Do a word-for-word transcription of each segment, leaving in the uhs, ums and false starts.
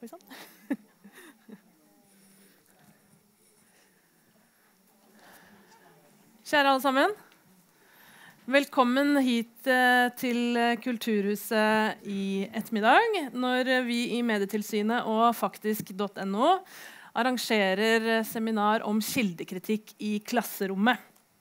liksom. Kjære alle sammen. Velkommen hit eh, til Kulturhuset i ettermiddag, når vi i Medietilsynet og faktisk punktum no arrangerer seminar om kildekritikk i klasserommet.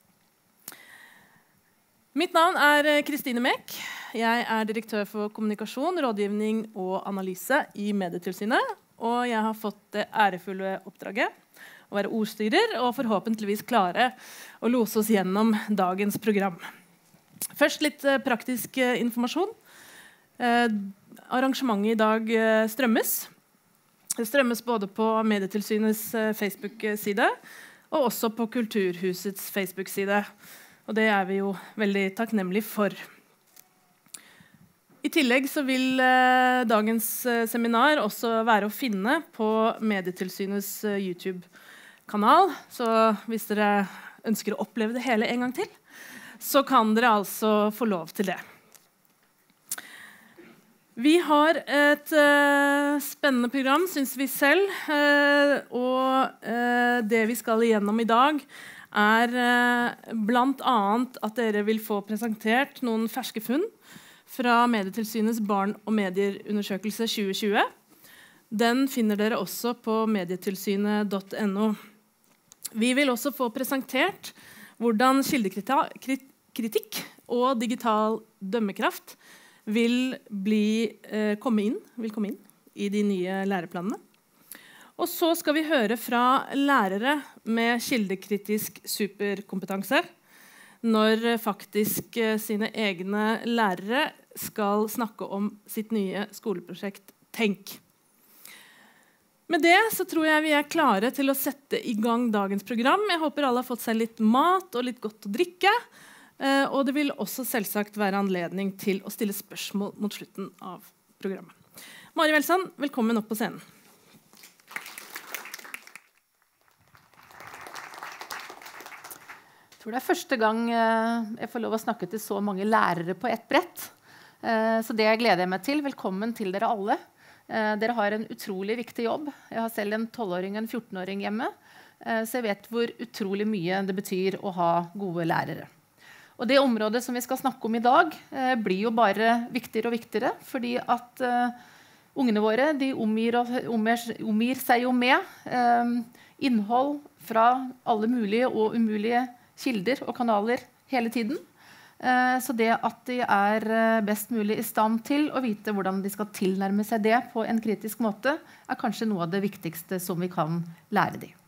Mitt navn er Kristine Mek. Jeg er direktør for kommunikasjon, rådgivning og analyse i Medietilsynet, og jeg har fått det ærefulle oppdraget å være ordstyrer og forhåpentligvis klare å lose oss gjennom dagens program. Først litt eh, praktisk eh, informasjon. Eh, arrangementet i dag eh, strømmes. Det strømmes både på Medietilsynets eh, Facebook-side og også på Kulturhusets Facebook-side. Og det er vi jo veldig takknemlige for. I tillegg så vil eh, dagens eh, seminar også være å finne på Medietilsynets eh, YouTube-kanal. Så hvis dere ønsker å oppleve det hele en gang til, så kan dere altså få lov til det. Vi har et uh, spennende program, synes vi selv, uh, og uh, det vi skal igjennom i dag er uh, blant annet at dere vil få presentert noen ferske funn fra Medietilsynets barn- og medierundersøkelse tjue tjue. Den finner dere også på medietilsynet punktum no. Vi vil også få presentert hvordan kildekritikk og digital dømmekraft vil, bli, eh, komme inn, vil komme inn i de nye læreplanene. Og så skal vi høre fra lærere med kildekritisk superkompetanse, når faktisk eh, sine egne lærere skal snakke om sitt nye skoleprosjekt Tenk. Med det så tror jeg vi er klare til å sette i gang dagens program. Jeg håper alle har fått seg litt mat og litt godt å drikke. Eh, og det vil også selvsagt være anledning til å stille spørsmål mot slutten av programmet. Mari Welsand, velkommen opp på scenen. Jeg tror det er første gang jeg får lov å snakke til så mange lærere på ett brett. Eh, så det gleder jeg meg til. Velkommen til dere alle. Eh, dere har en utrolig viktig jobb. Jeg har selv en tolvåring og en fjortenåring hjemme, eh, så jeg vet hvor utrolig mye det betyr å ha gode lærere. Og det området som vi skal snakke om i dag, eh, blir jo bare viktigere og viktigere, fordi at eh, ungene våre de omgir, omgir, omgir seg jo med eh, innhold fra alle mulige og umulige kilder og kanaler hele tiden. Så det at de er best mulig i stand til å vite hvordan de skal tilnærme seg det på en kritisk måte, er kanskje noe av det viktigste som vi kan lære dem.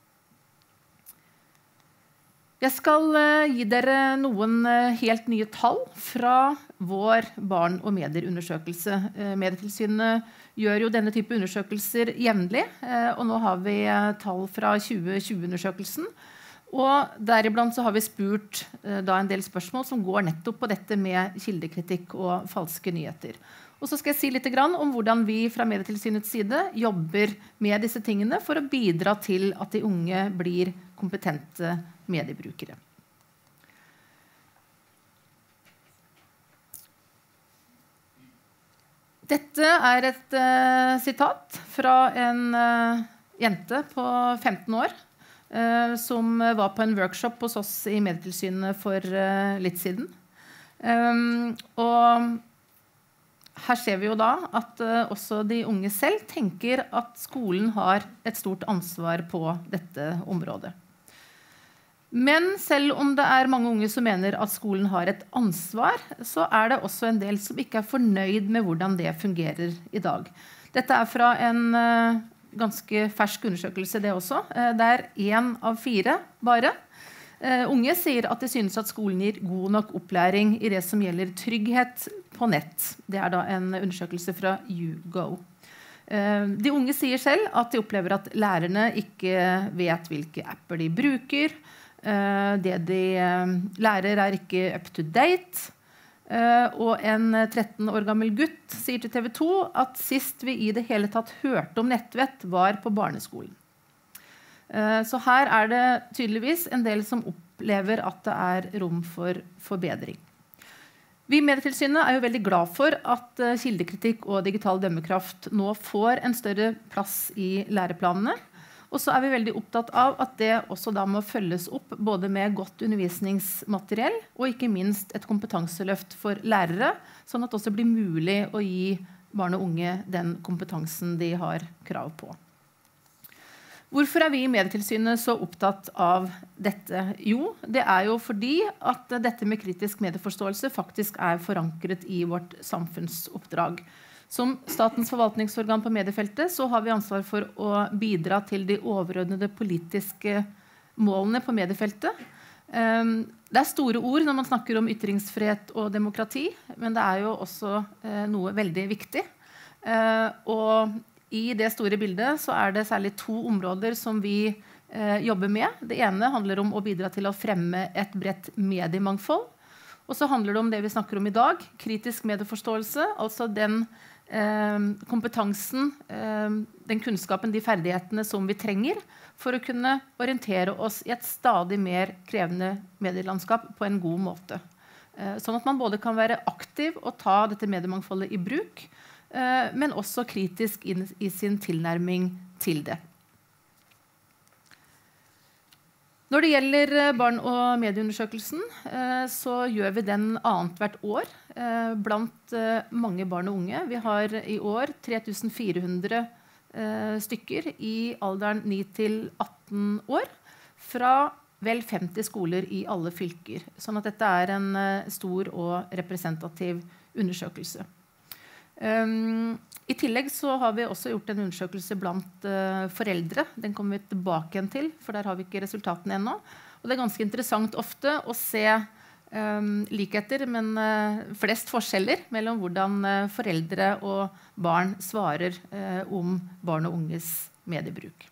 Jeg skal gi dere noen helt nye tall fra vår barn- og medierundersøkelse. Medietilsynet gjør jo denne type undersøkelser jevnlig, og nå har vi tall fra tjue tjue-undersøkelsen. Og deriblant så har vi spurt eh, da en del spørsmål som går nettopp på dette med kildekritikk og falske nyheter. Og så skal jeg si litt grann om hvordan vi fra Medietilsynets side jobber med disse tingene for å bidra til at de unge blir kompetente mediebrukere. Dette er et eh, sitat fra en eh, jente på femten år, Uh, som var på en workshop hos oss i Medietilsynet for uh, litt siden. Um, og her ser vi jo da at uh, også de unge selv tenker at skolen har et stort ansvar på dette området. Men selv om det er mange unge som mener at skolen har et ansvar, så er det også en del som ikke er fornøyd med hvordan det fungerer i dag. Dette er fra en uh, ganske fersk undersøkelse det også. Det er en av fire bare. Unge sier at de synes at skolen gir god nok opplæring i det som gjelder trygghet på nett. Det er da en undersøkelse fra YouGo. De unge sier selv at de opplever at lærerne ikke vet hvilke apper de bruker. Det de lærer er ikke up to date. Uh, og en tretten år gammel gutt sier til T V to at sist vi i det hele tatt hørte om nettvett var på barneskolen. Uh, så her er det tydeligvis en del som opplever at det er rom for forbedring. Vi i Medietilsynet er jo veldig glad for at uh, kildekritikk og digital dømmekraft nå får en større plass i læreplanene. Og så er vi veldig opptatt av at det også da må følges opp både med godt undervisningsmateriell og ikke minst et kompetanseløft for lærere, sånn at det også blir mulig å gi barn og unge den kompetansen de har krav på. Hvorfor er vi i Medietilsynet så opptatt av dette? Jo, det er jo fordi at dette med kritisk medieforståelse faktisk er forankret i vårt samfunnsoppdrag. Som statens forvaltningsorgan på mediefeltet så har vi ansvar for å bidra til de overordnede politiske målene på mediefeltet. Det er store ord når man snakker om ytringsfrihet og demokrati, men det er jo også noe veldig viktig. Og i det store bildet så er det særlig to områder som vi eh, jobber med. Det ene handler om å bidra til å fremme et bredt mediemangfold. Og så handler det om det vi snakker om i dag, kritisk medieforståelse, altså den eh, kompetansen, eh, den kunnskapen, de ferdighetene som vi trenger for å kunne orientere oss i et stadig mer krevende medielandskap på en god måte. Eh, sånn at man både kan være aktiv og ta dette mediemangfoldet i bruk, men også kritisk inn i sin tilnærming til det. Når det gjelder barn- og medieundersøkelsen, så gjør vi den annet hvert år blant mange barn og unge. Vi har i år tre tusen fire hundre stykker i alderen ni til atten år, fra vel femti skoler i alle fylker. Sånn at dette er en stor og representativ undersøkelse. Um, I tillegg så har vi også gjort en undersøkelse blant uh, foreldre. Den kommer vi tilbake igjen til, for der har vi ikke resultatene ennå. Og det er ganske interessant ofte å se um, likheter, men uh, flest forskjeller mellom hvordan uh, foreldre og barn svarer uh, om barn og unges mediebruk.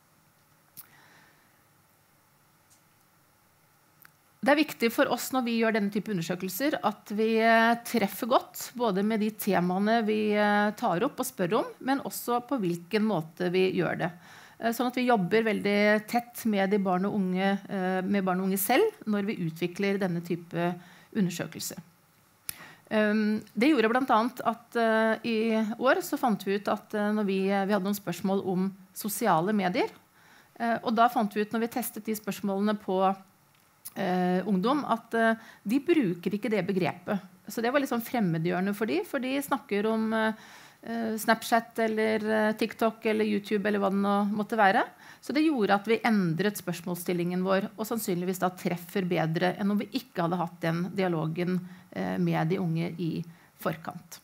Det er viktig for oss når vi gjør denne type undersøkelser at vi treffer godt, både med de temaene vi tar opp og spør om, men også på hvilken måte vi gjør det. Sånn at vi jobber veldig tett med, de barn og unge, med barn og unge selv når vi utvikler denne type undersøkelse. Det gjorde blant annet at i år så fant vi ut at når vi, vi hadde noen spørsmål om sosiale medier, og da fant vi ut når vi testet de spørsmålene på Uh, ungdom, at uh, de bruker ikke det begrepet. Så det var litt sånn fremmedgjørende for de, for de snakker om uh, Snapchat eller uh, TikTok eller YouTube eller hva det nå måtte være. Så det gjorde at vi endret spørsmålsstillingen vår, og sannsynligvis da treffer bedre enn om vi ikke hadde hatt den dialogen uh, med de unge i forkant.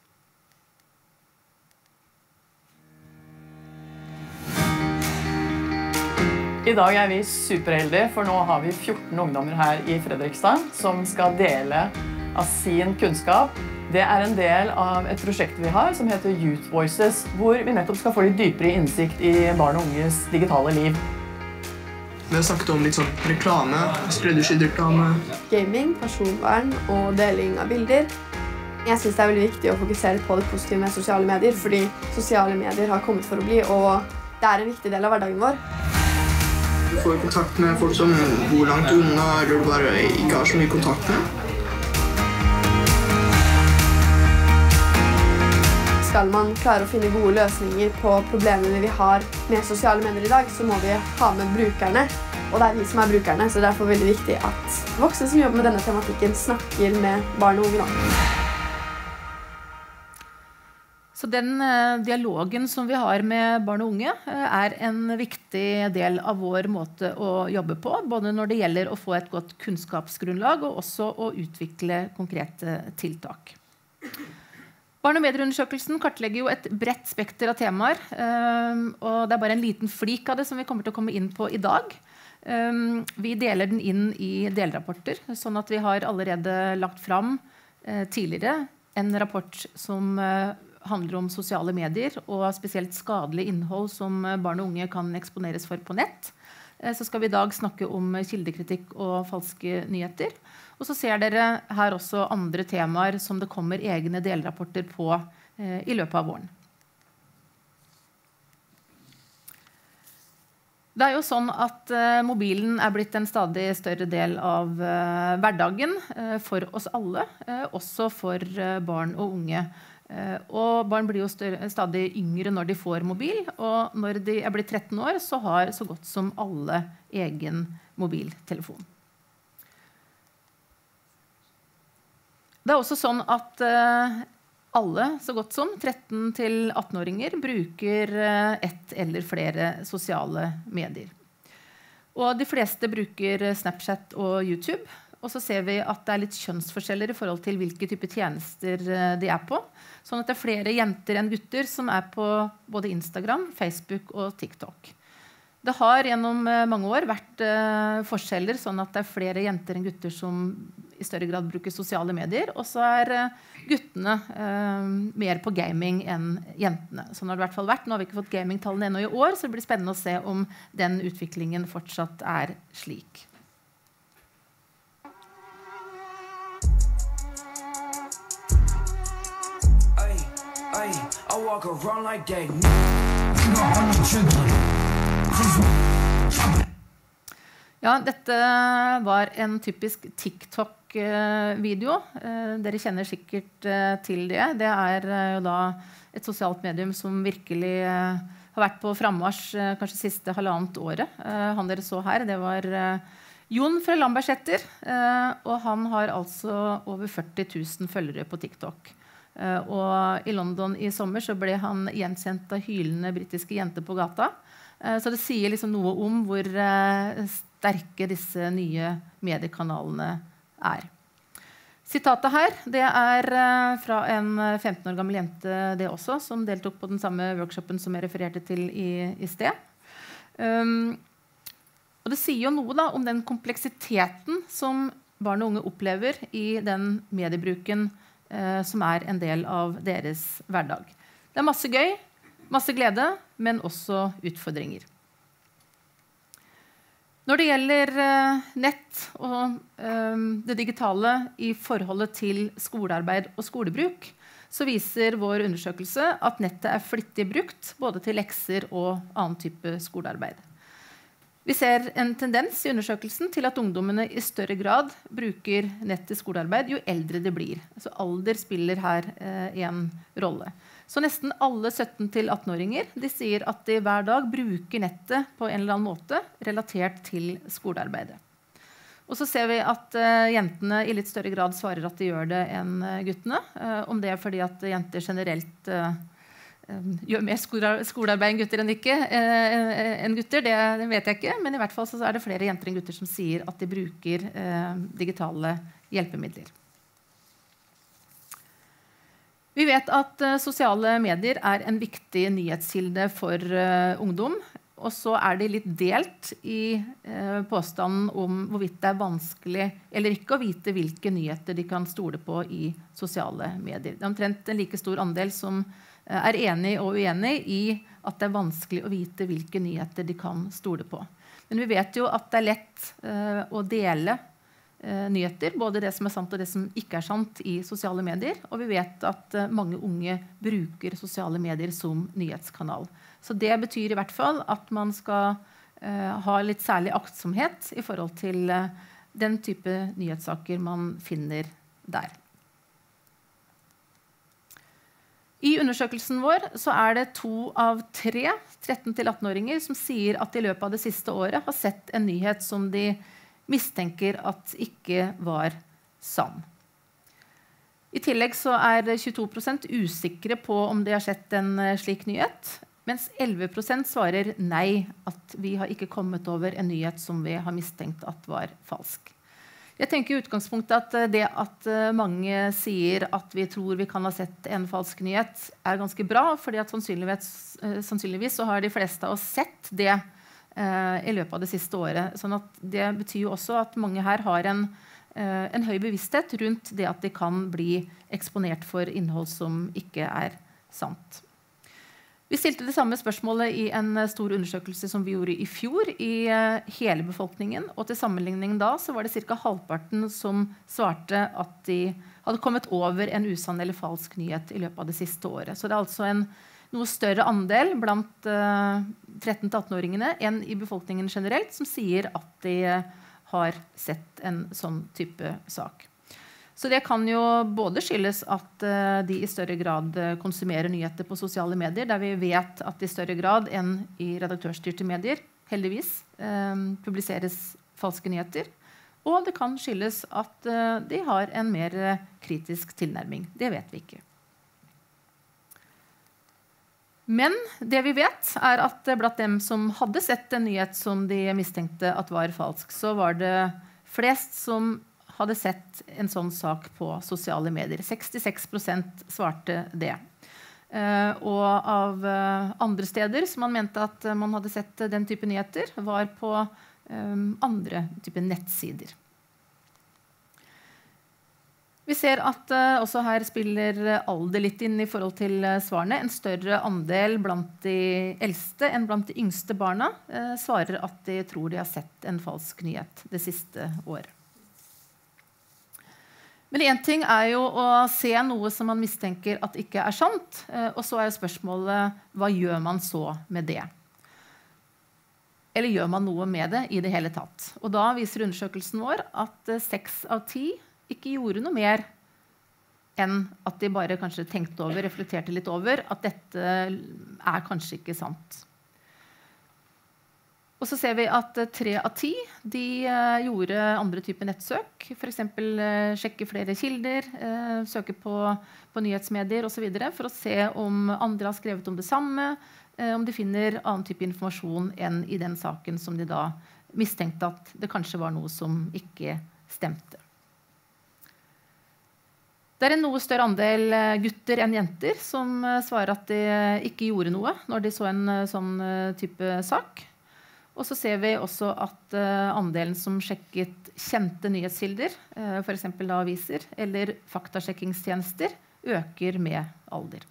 I dag er vi superheldige, for nå har vi fjorten ungdommer her i Fredrikstad som skal dele av sin kunnskap. Det er en del av et prosjekt vi har som heter Youth Voices, hvor vi nettopp skal få litt dypere innsikt i barn og unges digitale liv. Vi har snakket om litt sånn reklame, skreddersydd reklame, gaming, personvern og deling av bilder. Jeg synes det er veldig viktig å fokusere på det positive med sosiale medier, fordi sosiale medier har kommet for å bli, og det er en viktig del av hverdagen vår. Du får kontakt med folk som bor langt unna, eller du bare ikke har så mye kontakt med. Skal man klare å finne gode løsninger på problemene vi har med sosiale medier i dag, så må vi ha med brukerne, og det er vi som er brukerne, så det er derfor veldig viktig at voksne som jobber med denne tematikken snakker med barn og unge nå. Så den eh, dialogen som vi har med barn og unge eh, er en viktig del av vår måte å jobbe på, både når det gjelder å få et godt kunnskapsgrunnlag og også å utvikle konkrete tiltak. Barn- og medieundersøkelsen kartlegger jo et bredt spekter av temaer, eh, og det er bare en liten flik av det som vi kommer til å komme inn på i dag. Eh, vi deler den inn i delrapporter, sånn at vi har allerede lagt fram eh, tidligere en rapport som eh, handler om sosiale medier og spesielt skadelig innhold som barn og unge kan eksponeres for på nett. Så skal vi i dag snakke om kildekritikk og falske nyheter. Og så ser dere her også andre temaer som det kommer egne delrapporter på eh, i løpet av våren. Det er jo sånn at uh, mobilen er blitt en stadig større del av uh, hverdagen uh, for oss alle, uh, også for uh, barn og unge. Uh, og barn blir jo større, stadig yngre når de får mobil, og når de er blitt tretten år, så har så godt som alle egen mobiltelefon. Det er også sånn at uh, alle, så godt som tretten til atten-åringer, bruker ett eller flere sosiale medier. Og de fleste bruker Snapchat og YouTube. Og så ser vi at det er litt kjønnsforskjeller i forhold til hvilke type tjenester de er på. Sånn at det er flere jenter enn gutter som er på både Instagram, Facebook og TikTok. Det har gjennom mange år vært uh, forskjeller, sånn at det er flere jenter enn gutter som i større grad bruker sosiale medier, og så er uh, guttene uh, mer på gaming enn jentene. Sånn har det i hvert fall vært. Nå har vi ikke fått gamingtallene ennå i år, så det blir spennende å se om den utviklingen fortsatt er slik. Ay, ay, I walk around like that. Ja, dette var en typisk TikTok-video. Dere kjenner sikkert til det. Det er jo da et sosialt medium som virkelig har vært på frammarsj kanskje siste halvannet året. Han dere så her, det var Jon fra Lambertseter, og han har altså over førti tusen følgere på TikTok. Og i London i sommer så ble han gjenkjent av hylende britiske jenter på gata. Så det sier liksom noe om hvor sterke disse nye mediekanalene er. Sitatet her, det er fra en femten år gammel jente det også, som deltok på den samme workshopen som jeg refererte til i, i sted. Um, og det sier jo noe da, om den kompleksiteten som barn og unge opplever i den mediebruken uh, som er en del av deres hverdag. Det er masse gøy, masse glede, men også utfordringer. Når det gjelder uh, nett og um, det digitale i forholdet til skolearbeid og skolebruk, så viser vår undersøkelse at nettet er flittig brukt både til lekser og annen type skolearbeid. Vi ser en tendens i undersøkelsen til at ungdommene i større grad bruker nett til skolearbeid jo eldre det blir. Altså alder spiller her uh, en rolle. Så nesten alle sytten til atten-åringer de sier at de hver dag bruker nettet på en eller annen måte relatert til skolearbeidet. Og så ser vi at uh, jentene i litt større grad svarer at de gjør det enn uh, guttene. Uh, om det er fordi at jenter generelt uh, uh, gjør mer skolearbeid enn gutter enn ikke uh, enn gutter, det, det vet jeg ikke. Men i hvert fall så er det flere jenter enn gutter som sier at de bruker uh, digitale hjelpemidler. Vi vet at uh, sosiale medier er en viktig nyhetskilde for uh, ungdom. Og så er de litt delt i uh, påstanden om hvorvidt det er vanskelig eller ikke å vite hvilke nyheter de kan stole på i sosiale medier. Det er omtrent en like stor andel som uh, er enig og uenig i at det er vanskelig å vite hvilke nyheter de kan stole på. Men vi vet jo at det er lett uh, å dele nyheter, både det som er sant og det som ikke er sant i sosiale medier, og vi vet at uh, mange unge bruker sosiale medier som nyhetskanal. Så det betyr i hvert fall at man skal uh, ha litt særlig aktsomhet i forhold til uh, den type nyhetssaker man finner der. I undersøkelsen vår så er det to av tre tretten til atten-åringer som sier at i løpet av det siste året har sett en nyhet som de mistenker at ikke var sann. I tillegg så er tjueto prosent usikre på om de har sett en slik nyhet, mens elleve prosent svarer nei, at vi har ikke kommet over en nyhet som vi har mistenkt at var falsk. Jeg tenker i utgangspunktet at det at mange sier at vi tror vi kan ha sett en falsk nyhet er ganske bra, fordi at sannsynligvis, sannsynligvis så har de fleste av oss sett det i løpet av det siste året. Sånn at det betyr jo også at mange her har en, en høy bevissthet rundt det at de kan bli eksponert for innhold som ikke er sant. Vi stilte det samme spørsmålet i en stor undersøkelse som vi gjorde i fjor i hele befolkningen, og til sammenligning da så var det cirka halvparten som svarte at de hadde kommet over en usann eller falsk nyhet i løpet av det siste året. Så det er altså en noe større andel blant uh, tretten til atten-åringene enn i befolkningen generelt, som sier at de uh, har sett en sånn type sak. Så det kan jo både skyldes at uh, de i større grad uh, konsumerer nyheter på sosiale medier, der vi vet at i større grad enn i redaktørstyrte medier, heldigvis, uh, publiseres falske nyheter. Og det kan skyldes at uh, de har en mer uh, kritisk tilnærming. Det vet vi ikke. Men det vi vet er at blant dem som hadde sett en nyhet som de mistenkte at var falsk, så var det flest som hadde sett en sånn sak på sosiale medier. sekstiseks prosent svarte det. Uh, og av uh, andre steder som man mente at man hadde sett den type nyheter, var på um, andre type nettsider. Vi ser at uh, også her spiller alder litt inn i forhold til uh, svarene. En større andel blant de eldste enn blant de yngste barna uh, svarer at de tror de har sett en falsk nyhet det siste året. Men en ting er jo å se noe som man mistenker at ikke er sant, og så er spørsmålet, hva gjør man så med det? Eller gjør man noe med det i det hele tatt? Og da viser undersøkelsen vår at seks av ti ikke gjorde noe mer enn at de bare kanskje tenkte over, reflekterte litt over, at dette er kanskje ikke sant. Og så ser vi at tre av ti de uh, gjorde andre typer nettsøk, for eksempel uh, sjekke flere kilder, uh, søke på, på nyhetsmedier og så videre, for å se om andre har skrevet om det samme, uh, om de finner annen type informasjon enn i den saken som de da mistenkte at det kanskje var noe som ikke stemte. Det er en noe større andel uh, gutter enn jenter som uh, svarer at de ikke gjorde noe når de så en uh, sånn uh, type sak. Og så ser vi også at uh, andelen som sjekket kjente nyhetskilder, uh, for eksempel da aviser, eller faktasjekkingstjenester, øker med alder.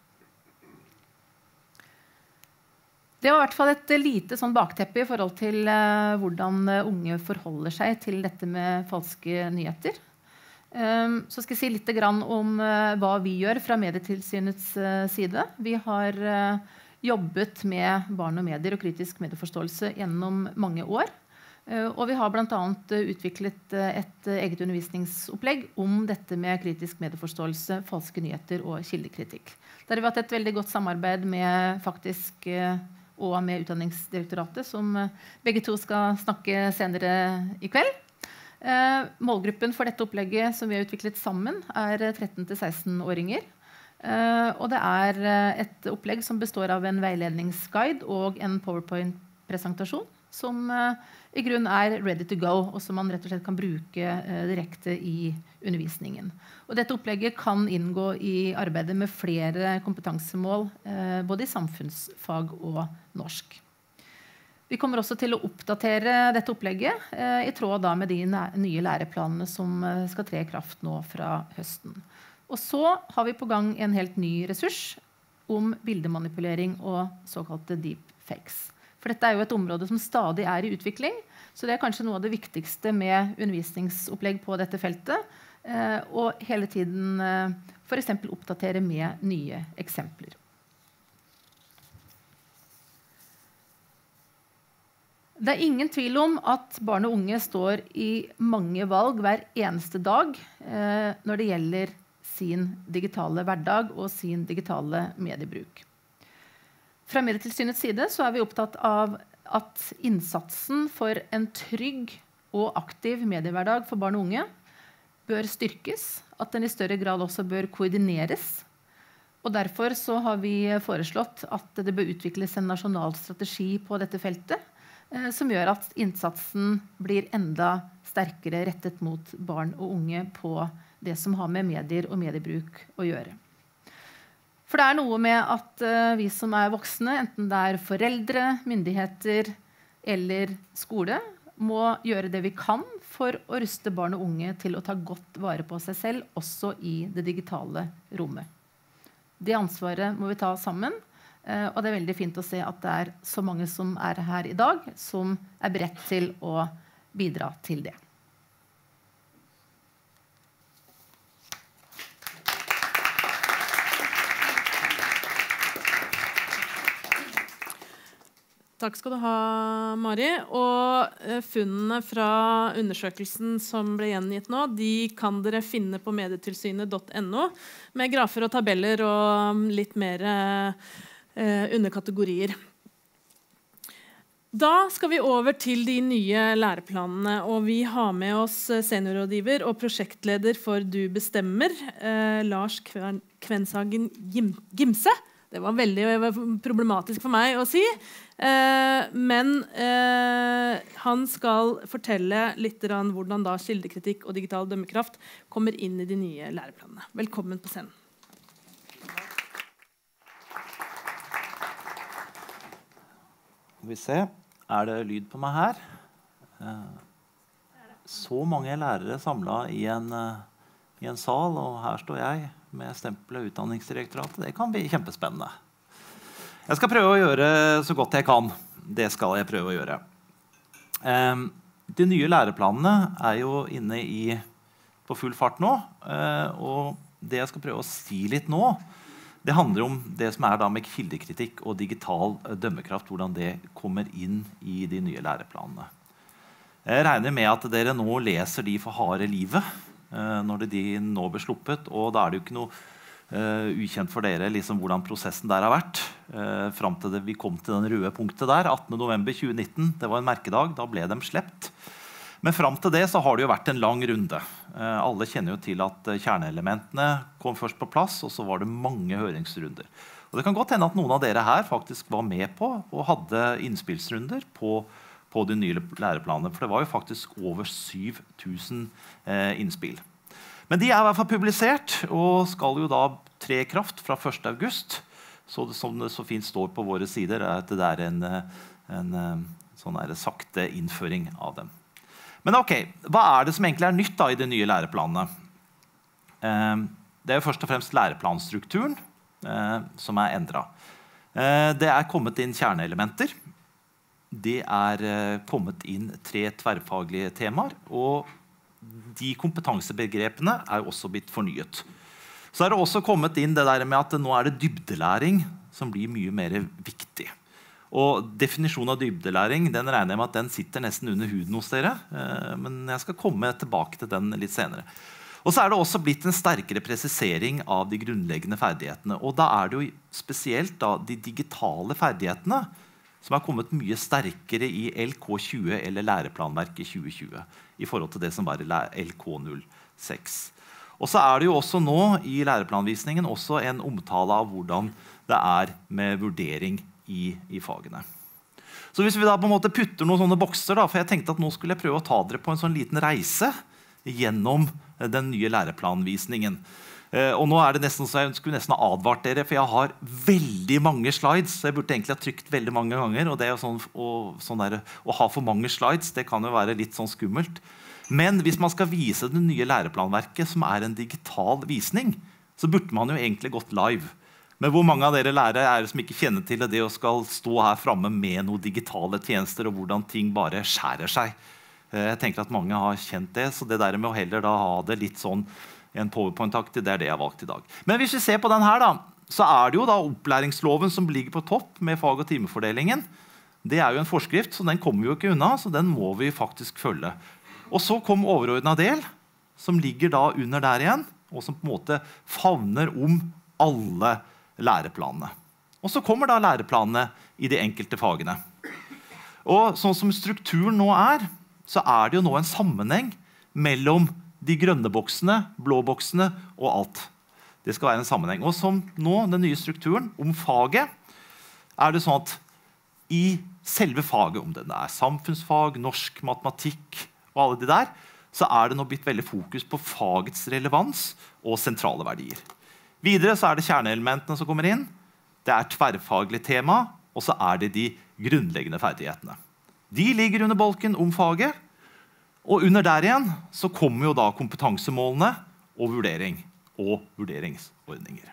Det var i hvert fall et lite sånn bakteppe i forhold til uh, hvordan unge forholder seg til dette med falske nyheter. Um, så skal jeg si litt grann om uh, hva vi gjør fra Medietilsynets uh, side. Vi har uh, jobbet med barn og medier og kritisk medieforståelse gjennom mange år. Og vi har blant annet utviklet et eget undervisningsopplegg om dette med kritisk medieforståelse, falske nyheter og kildekritikk. Der har vi hatt et veldig godt samarbeid med faktisk og med Utdanningsdirektoratet, som begge to skal snakke senere i kveld. Målgruppen for dette opplegget som vi har utviklet sammen er tretten til seksten-åringer. Uh, og det er uh, et opplegg som består av en veiledningsguide og en PowerPoint-presentasjon som uh, i grunnen er ready to go, og som man rett og slett kan bruke uh, direkte i undervisningen. Og dette opplegget kan inngå i arbeidet med flere kompetansemål, uh, både i samfunnsfag og norsk. Vi kommer også til å oppdatere dette opplegget uh, i tråd da med de nye læreplanene som uh, skal tre i kraft nå fra høsten. Og så har vi på gang en helt ny ressurs om bildemanipulering og såkalte deepfakes. For dette er jo et område som stadig er i utvikling, så det er kanskje noe av det viktigste med undervisningsopplegg på dette feltet, eh, og hele tiden eh, for eksempel oppdatere med nye eksempler. Det er ingen tvil om at barn og unge står i mange valg hver eneste dag eh, når det gjelder sin digitale hverdag og sin digitale mediebruk. Fra Medietilsynets side så er vi opptatt av at innsatsen for en trygg og aktiv mediehverdag for barn og unge bør styrkes, at den i større grad også bør koordineres. Og derfor så har vi foreslått at det bør utvikles en nasjonal strategi på dette feltet, eh, som gjør at innsatsen blir enda sterkere rettet mot barn og unge på det som har med medier og mediebruk å gjøre. For det er noe med at uh, vi som er voksne, enten det er foreldre, myndigheter eller skole, må gjøre det vi kan for å ruste barn og unge til å ta godt vare på seg selv, også i det digitale rommet. Det ansvaret må vi ta sammen, uh, og det er veldig fint å se at det er så mange som er her i dag, som er beredt til å bidra til det. Takk skal du ha, Mari. Og eh, funnene fra undersøkelsen som ble gjengitt nå, de kan dere finne på medietilsynet punktum no med grafer og tabeller og litt mer eh, underkategorier. Da skal vi over til de nye læreplanene, og vi har med oss seniorrådgiver og prosjektleder for Du bestemmer, eh, Lars Kvenshagen Gim Gimse. Det var veldig problematisk for meg å si, eh, men eh, han skal fortelle litt om hvordan da kildekritikk og digital dømmekraft kommer inn i de nye læreplanene. Velkommen på scenen. Skal vi se, er det lyd på meg her? Så mange lærere samlet i en, i en sal, og her står jeg med stempelet Utdanningsdirektoratet. Det kan bli kjempespennende. Jeg skal prøve å gjøre så godt jeg kan. Det skal jeg prøve å gjøre. Um, de nye læreplanene er jo inne i, på full fart nå, uh, og det jeg skal prøve å si litt nå, det handler om det som er da med kildekritikk og digital dømmekraft, hvordan det kommer inn i de nye læreplanene. Jeg regner med at dere nå leser de for harde livet, når de nå ble sluppet, og da er det jo ikke noe uh, ukjent for dere liksom, hvordan prosessen der har vært. Uh, frem til det, vi kom til den røde punktet der, attende november tjue nitten, det var en merkedag, da ble de slept. Men frem til det så har det jo vært en lang runde. Uh, alle kjenner jo til at uh, kjerneelementene kom først på plass, og så var det mange høringsrunder. Og det kan godt hende at noen av dere her faktisk var med på og hadde innspillsrunder på på de nye læreplanene, for det var jo faktisk over syv tusen eh, innspill. Men de er i hvert fall publisert, og skal jo da tre i kraft fra første august. Så det, som det så fint står på våre sider, er at det er en, en, en sånn der sakte innføring av dem. Men ok, hva er det som egentlig er nytt da i de nye læreplanene? Eh, det er jo først og fremst læreplanstrukturen eh, som er endret. Eh, det er kommet inn kjerneelementer. Det er uh, kommet inn tre tverrfaglige temaer, og de kompetansebegrepene er også blitt fornyet. Så er det også kommet inn det der med at nå er det dybdelæring som blir mye mer viktig. Og definisjonen av dybdelæring, den regner jeg med at den sitter nesten under huden hos dere, uh, men jeg skal komme tilbake til den litt senere. Og så er det også blitt en sterkere presisering av de grunnleggende ferdighetene, og da er det jo spesielt da, de digitale ferdighetene som har kommet mye sterkere i L K tjue eller læreplanverket tjue tjue i forhold til det som var L K null seks. Og så er det jo også nå i læreplanvisningen også en omtale av hvordan det er med vurdering i, i fagene. Så hvis vi da på en måte putter noen sånne bokser, da, for jeg tenkte at nå skulle jeg prøve å ta dere på en sånn liten reise gjennom den nye læreplanvisningen. Uh, og nå er det nesten så jeg skulle nesten ha advart dere, for jeg har veldig mange slides, så jeg burde egentlig ha trykt veldig mange ganger, og det er jo sånn, og, sånn der, å ha for mange slides, det kan jo være litt sånn skummelt. Men hvis man skal vise det nye læreplanverket, som er en digital visning, så burde man jo egentlig gått live. Men hvor mange av dere lærere er det som ikke kjenner til det, og skal stå her fremme med noen digitale tjenester, og hvordan ting bare skjærer seg? Uh, jeg tenker at mange har kjent det, så det der med å heller da ha det litt sånn en PowerPoint-aktig, det er det jeg har valgt i dag. Men hvis vi ser på den her da, så er det jo da opplæringsloven som ligger på topp med fag- og timefordelingen. Det er jo en forskrift, så den kommer vi jo ikke unna, så den må vi faktisk følge. Og så kom overordnet del, som ligger da under der igjen, og som på en måte favner om alle læreplanene. Og så kommer da læreplanene i de enkelte fagene. Og sånn som strukturen nå er, så er det jo nå en sammenheng mellom de grønne boksene, blå boksene og alt. Det skal være en sammenheng. Og som nå, den nye strukturen om faget, er det sånn at i selve faget, om det er samfunnsfag, norsk, matematikk og alle de der, så er det nå blitt veldig fokus på fagets relevans og sentrale verdier. Videre så er det kjerneelementene som kommer inn, det er tverrfaglig tema, og så er det de grunnleggende ferdighetene. De ligger under bolken om faget, og under der igjen så kommer jo da kompetansemålene og vurdering og vurderingsordninger.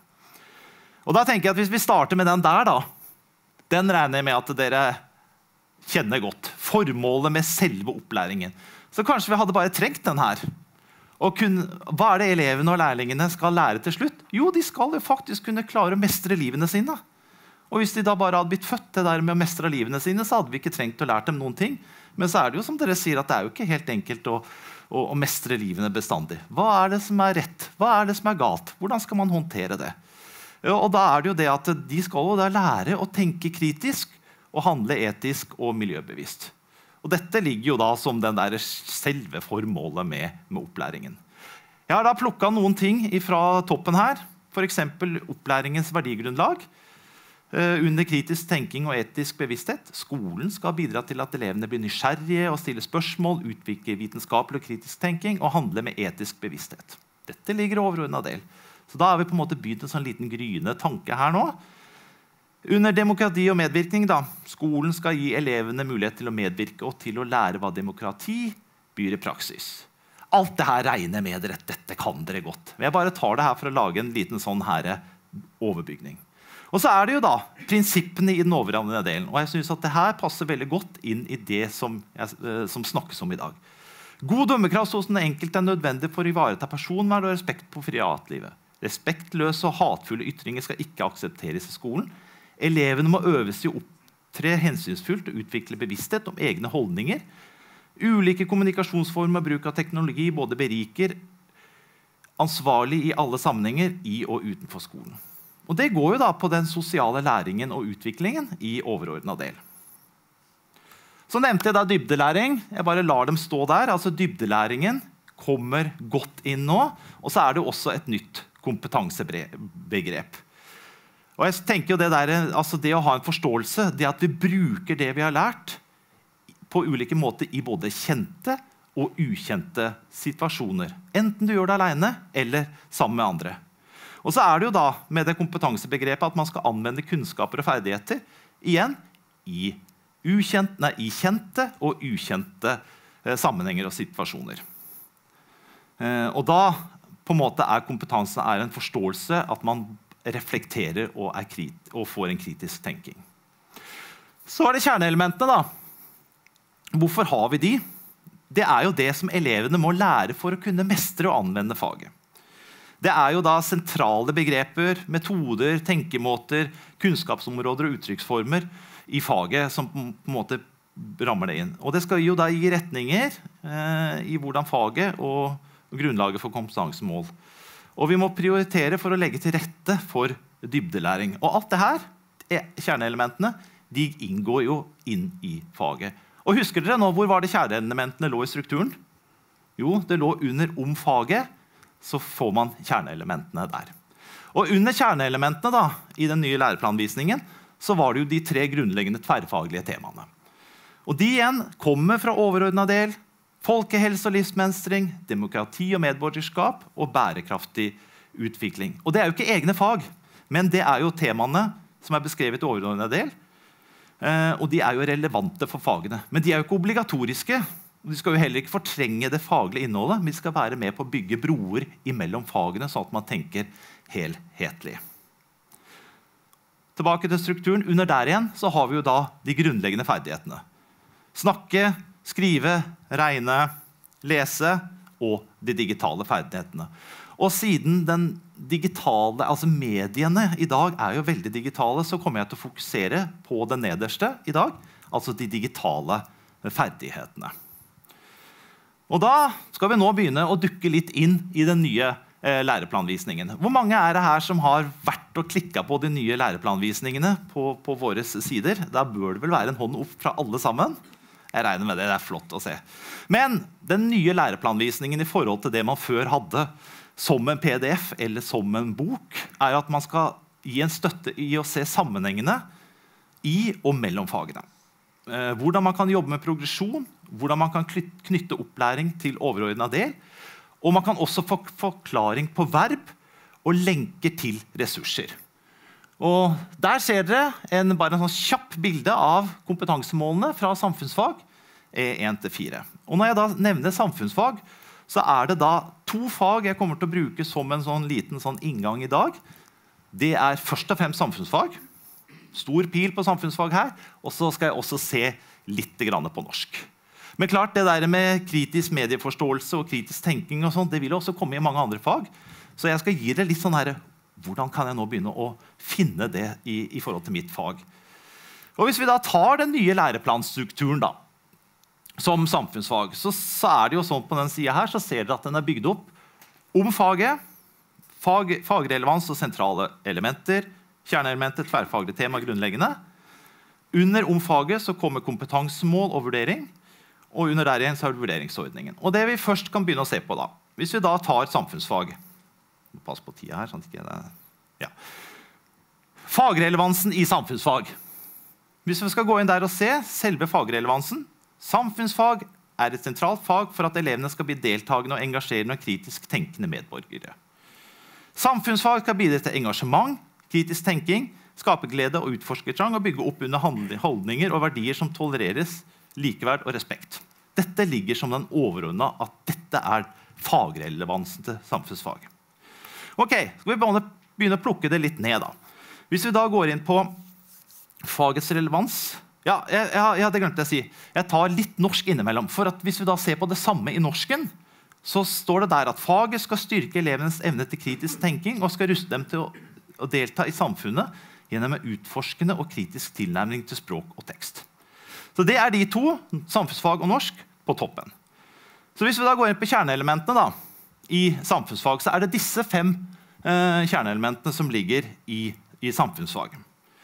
Og da tenker jeg at hvis vi starter med den der da, den regner jeg med at dere kjenner godt. Formålet med selve opplæringen. Så kanskje vi hadde bare trengt den her. Og kun, hva er det elevene og lærlingene skal lære til slutt? Jo, de skal jo faktisk kunne klare å mestre livene sine. Og hvis de da bare hadde blitt født det der med å mestre livene sine, så hadde vi ikke trengt å lære dem noen ting. Men så er det jo som dere sier, at det er jo ikke helt enkelt å, å, å mestre livene bestandig. Hva er det som er rett? Hva er det som er galt? Hvordan skal man håndtere det? Og da er det jo det at de skal jo da lære å tenke kritisk og handle etisk og miljøbevisst. Og dette ligger jo da som den der selve formålet med, med opplæringen. Jeg har da plukket noen ting fra toppen her, for eksempel opplæringens verdigrunnlag. Under kritisk tenking og etisk bevissthet. Skolen skal bidra til at elevene blir nysgjerrige og stiller spørsmål, utvikle vitenskapelig og kritisk tenking og handle med etisk bevissthet. Dette ligger i overordnet del. Så da har vi på en måte begynt en sånn liten gryende tanke her nå. Under demokrati og medvirkning da. Skolen skal gi elevene mulighet til å medvirke og til å lære hva demokrati byr i praksis. Alt det her regner med dere. Dette kan dere godt. Jeg bare tar det her for å lage en liten sånn her overbygning. Og så er det jo da prinsippene i den overordnede delen. Og jeg synes at det her passer veldig godt inn i det som, jeg, som snakkes om i dag. God dømmekraft hos den enkelte er nødvendig for å ivareta personvern og respekt på privatlivet. Respektløse og hatefulle ytringer skal ikke aksepteres i skolen. Elevene må øves i å opptre hensynsfullt og utvikle bevissthet om egne holdninger. Ulike kommunikasjonsformer og bruk av teknologi både beriker ansvarlig i alle sammenhenger i og utenfor skolen. Og det går jo da på den sosiale læringen og utviklingen i overordnet del. Så nevnte jeg da dybdelæring. Jeg bare lar dem stå der. Altså dybdelæringen kommer godt inn nå. Og så er det også et nytt kompetansebegrep. Og jeg tenker jo det der, altså det å ha en forståelse, det at vi bruker det vi har lært på ulike måter i både kjente og ukjente situasjoner. Enten du gjør det alene eller sammen med andre. Og så er det jo da med det kompetansebegrepet at man skal anvende kunnskaper og ferdigheter igjen i, ukjent, nei, i kjente og ukjente eh, sammenhenger og situasjoner. Eh, og da på en måte er kompetansen er en forståelse at man reflekterer og, er krit, og får en kritisk tenking. Så er det kjerneelementene da. Hvorfor har vi de? Det er jo det som elevene må lære for å kunne mestre og anvende faget. Det er jo da sentrale begreper, metoder, tenkemåter, kunnskapsområder og uttrykksformer i faget som på en måte rammer det inn. Og det skal jo da gi retninger eh, i hvordan faget og grunnlaget for kompetansemål. Og vi må prioritere for å legge til rette for dybdelæring. Og alt det her, kjerneelementene, de inngår jo inn i faget. Og husker dere nå, hvor var det kjerneelementene lå i strukturen? Jo, det lå under om faget, så får man kjerneelementene der. Og under kjerneelementene da, i den nye læreplanvisningen, så var det jo de tre grunnleggende tverrfaglige temaene. Og de igjen kommer fra overordnet del, folkehelse og livsmønstring, demokrati og medborgerskap og bærekraftig utvikling. Og det er jo ikke egne fag, men det er jo temaene som er beskrevet i overordnet del, og de er jo relevante for fagene. Men de er jo ikke obligatoriske. De skal jo heller ikke fortrenge det faglige innholdet, men de skal være med på å bygge broer imellom fagene, sånn at man tenker helhetlig. Tilbake til strukturen. Under der igjen så har vi jo da de grunnleggende ferdighetene. Snakke, skrive, regne, lese og de digitale ferdighetene. Og siden den digitale, altså mediene i dag er jo veldig digitale, så kommer jeg til å fokusere på det nederste i dag, altså de digitale ferdighetene. Og da skal vi nå begynne å dukke litt inn i den nye eh, læreplanvisningen. Hvor mange er det her som har vært og klikket på de nye læreplanvisningene på, på våre sider? Da bør det vel være en hånd opp fra alle sammen. Jeg regner med det, det er flott å se. Men den nye læreplanvisningen i forhold til det man før hadde som en P D F eller som en bok, er at man skal gi en støtte i å se sammenhengene i og mellom fagene. Eh, hvordan man kan jobbe med progresjon, hvordan man kan knytte opplæring til overordnet del, og man kan også få forklaring på verb og lenker til ressurser. Og der ser dere en, bare en sånn kjapp bilde av kompetansemålene fra samfunnsfag E én til fire. Og når jeg da nevner samfunnsfag, så er det da to fag jeg kommer til å bruke som en sånn liten sånn inngang i dag. Det er først og fremst samfunnsfag. Stor pil på samfunnsfag her, og så skal jeg også se litt grann på norsk. Men klart, det der med kritisk medieforståelse og kritisk tenking og sånt, det vil også komme i mange andre fag. Så jeg skal gi dere litt sånn her hvordan kan jeg nå begynne å finne det i, i forhold til mitt fag? Og hvis vi da tar den nye læreplanstrukturen da, som samfunnsfag, så, så er det jo sånn på den siden her, så ser dere at den er bygd opp om faget, fag, fagrelevans og sentrale elementer, kjerneelementer, tverrfaglige tema, grunnleggende. Under om faget så kommer kompetansemål og vurdering, og under der igjen så har du vurderingsordningen. Og det vi først kan begynne å se på da, hvis vi da tar samfunnsfag, pass på tida her, sånn at ikke det, ja. Fagrelevansen i samfunnsfag. Hvis vi skal gå inn der og se selve fagrelevansen, samfunnsfag er et sentralt fag for at elevene skal bli deltagende og engasjerende og kritisk tenkende medborgere. Samfunnsfag skal bidra til engasjement, kritisk tenking, skape glede og utforskertrang og bygge opp under holdninger og verdier som tolereres, likeverd og respekt. Dette ligger som den overordnede at dette er fagrelevansen til samfunnsfag. Ok, skal vi begynne å plukke det litt ned da. Hvis vi da går inn på fagets relevans, ja, jeg, jeg, jeg hadde glemt å si, jeg tar litt norsk innimellom, for at hvis vi da ser på det samme i norsken, så står det der at faget skal styrke elevenes evne til kritisk tenking og skal ruste dem til å, å delta i samfunnet gjennom en utforskende og kritisk tilnærming til språk og tekst. Så det er de to, samfunnsfag og norsk, på toppen. Så hvis vi da går inn på kjerneelementene da, i samfunnsfag, så er det disse fem eh, kjerneelementene som ligger i, i samfunnsfag.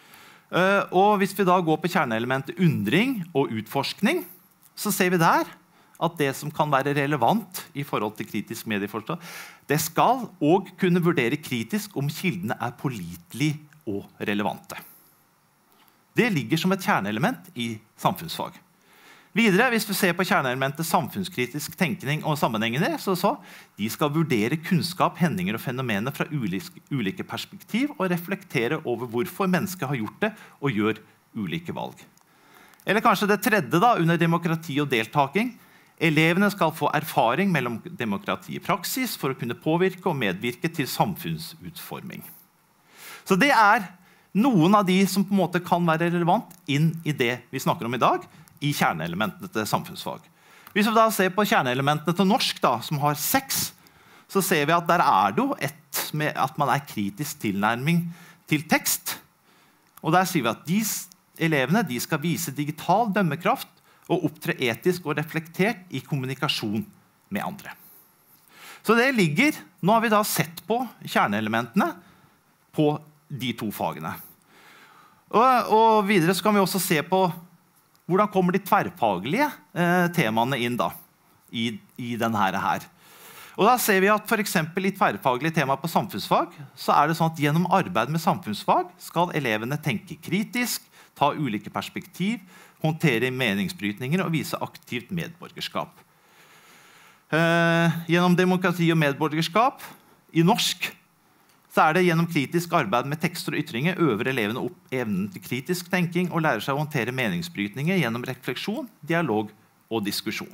Uh, og hvis vi da går på kjerneelementet undring og utforskning, så ser vi der at det som kan være relevant i forhold til kritisk medieforståelse, det skal også kunne vurdere kritisk om kildene er pålitelige og relevante. Det ligger som et kjerneelement i samfunnsfag. Videre, hvis vi ser på kjerneelementet samfunnskritisk tenkning og sammenhengende, så, så de skal vurdere kunnskap, hendinger og fenomener fra ulike, ulike perspektiv og reflektere over hvorfor mennesker har gjort det og gjør ulike valg. Eller kanskje det tredje da, under demokrati og deltaking. Elevene skal få erfaring mellom demokrati i praksis for å kunne påvirke og medvirke til samfunnsutforming. Så det er noen av de som på en måte kan være relevant inn i det vi snakker om i dag, i kjerneelementene til samfunnsfag. Hvis vi da ser på kjerneelementene til norsk, da, som har seks, så ser vi at der er det jo et med at man er kritisk tilnærming til tekst. Og der sier vi at de elevene de skal vise digital dømmekraft og opptre etisk og reflektert i kommunikasjon med andre. Så det ligger, nå har vi da sett på kjerneelementene på de to fagene. Og, og videre så kan vi også se på hvordan kommer de tverrfaglige eh, temaene inn da, i, i denne her. Og da ser vi at for eksempel i tverrfaglige tema på samfunnsfag, så er det sånn at gjennom arbeid med samfunnsfag skal elevene tenke kritisk, ta ulike perspektiv, håndtere meningsbrytninger og vise aktivt medborgerskap. Eh, gjennom demokrati og medborgerskap i norsk, så er det gjennom kritisk arbeid med tekster og ytringer øver elevene opp evnen til kritisk tenking og lærer seg å håndtere meningsbrytninger gjennom refleksjon, dialog og diskusjon.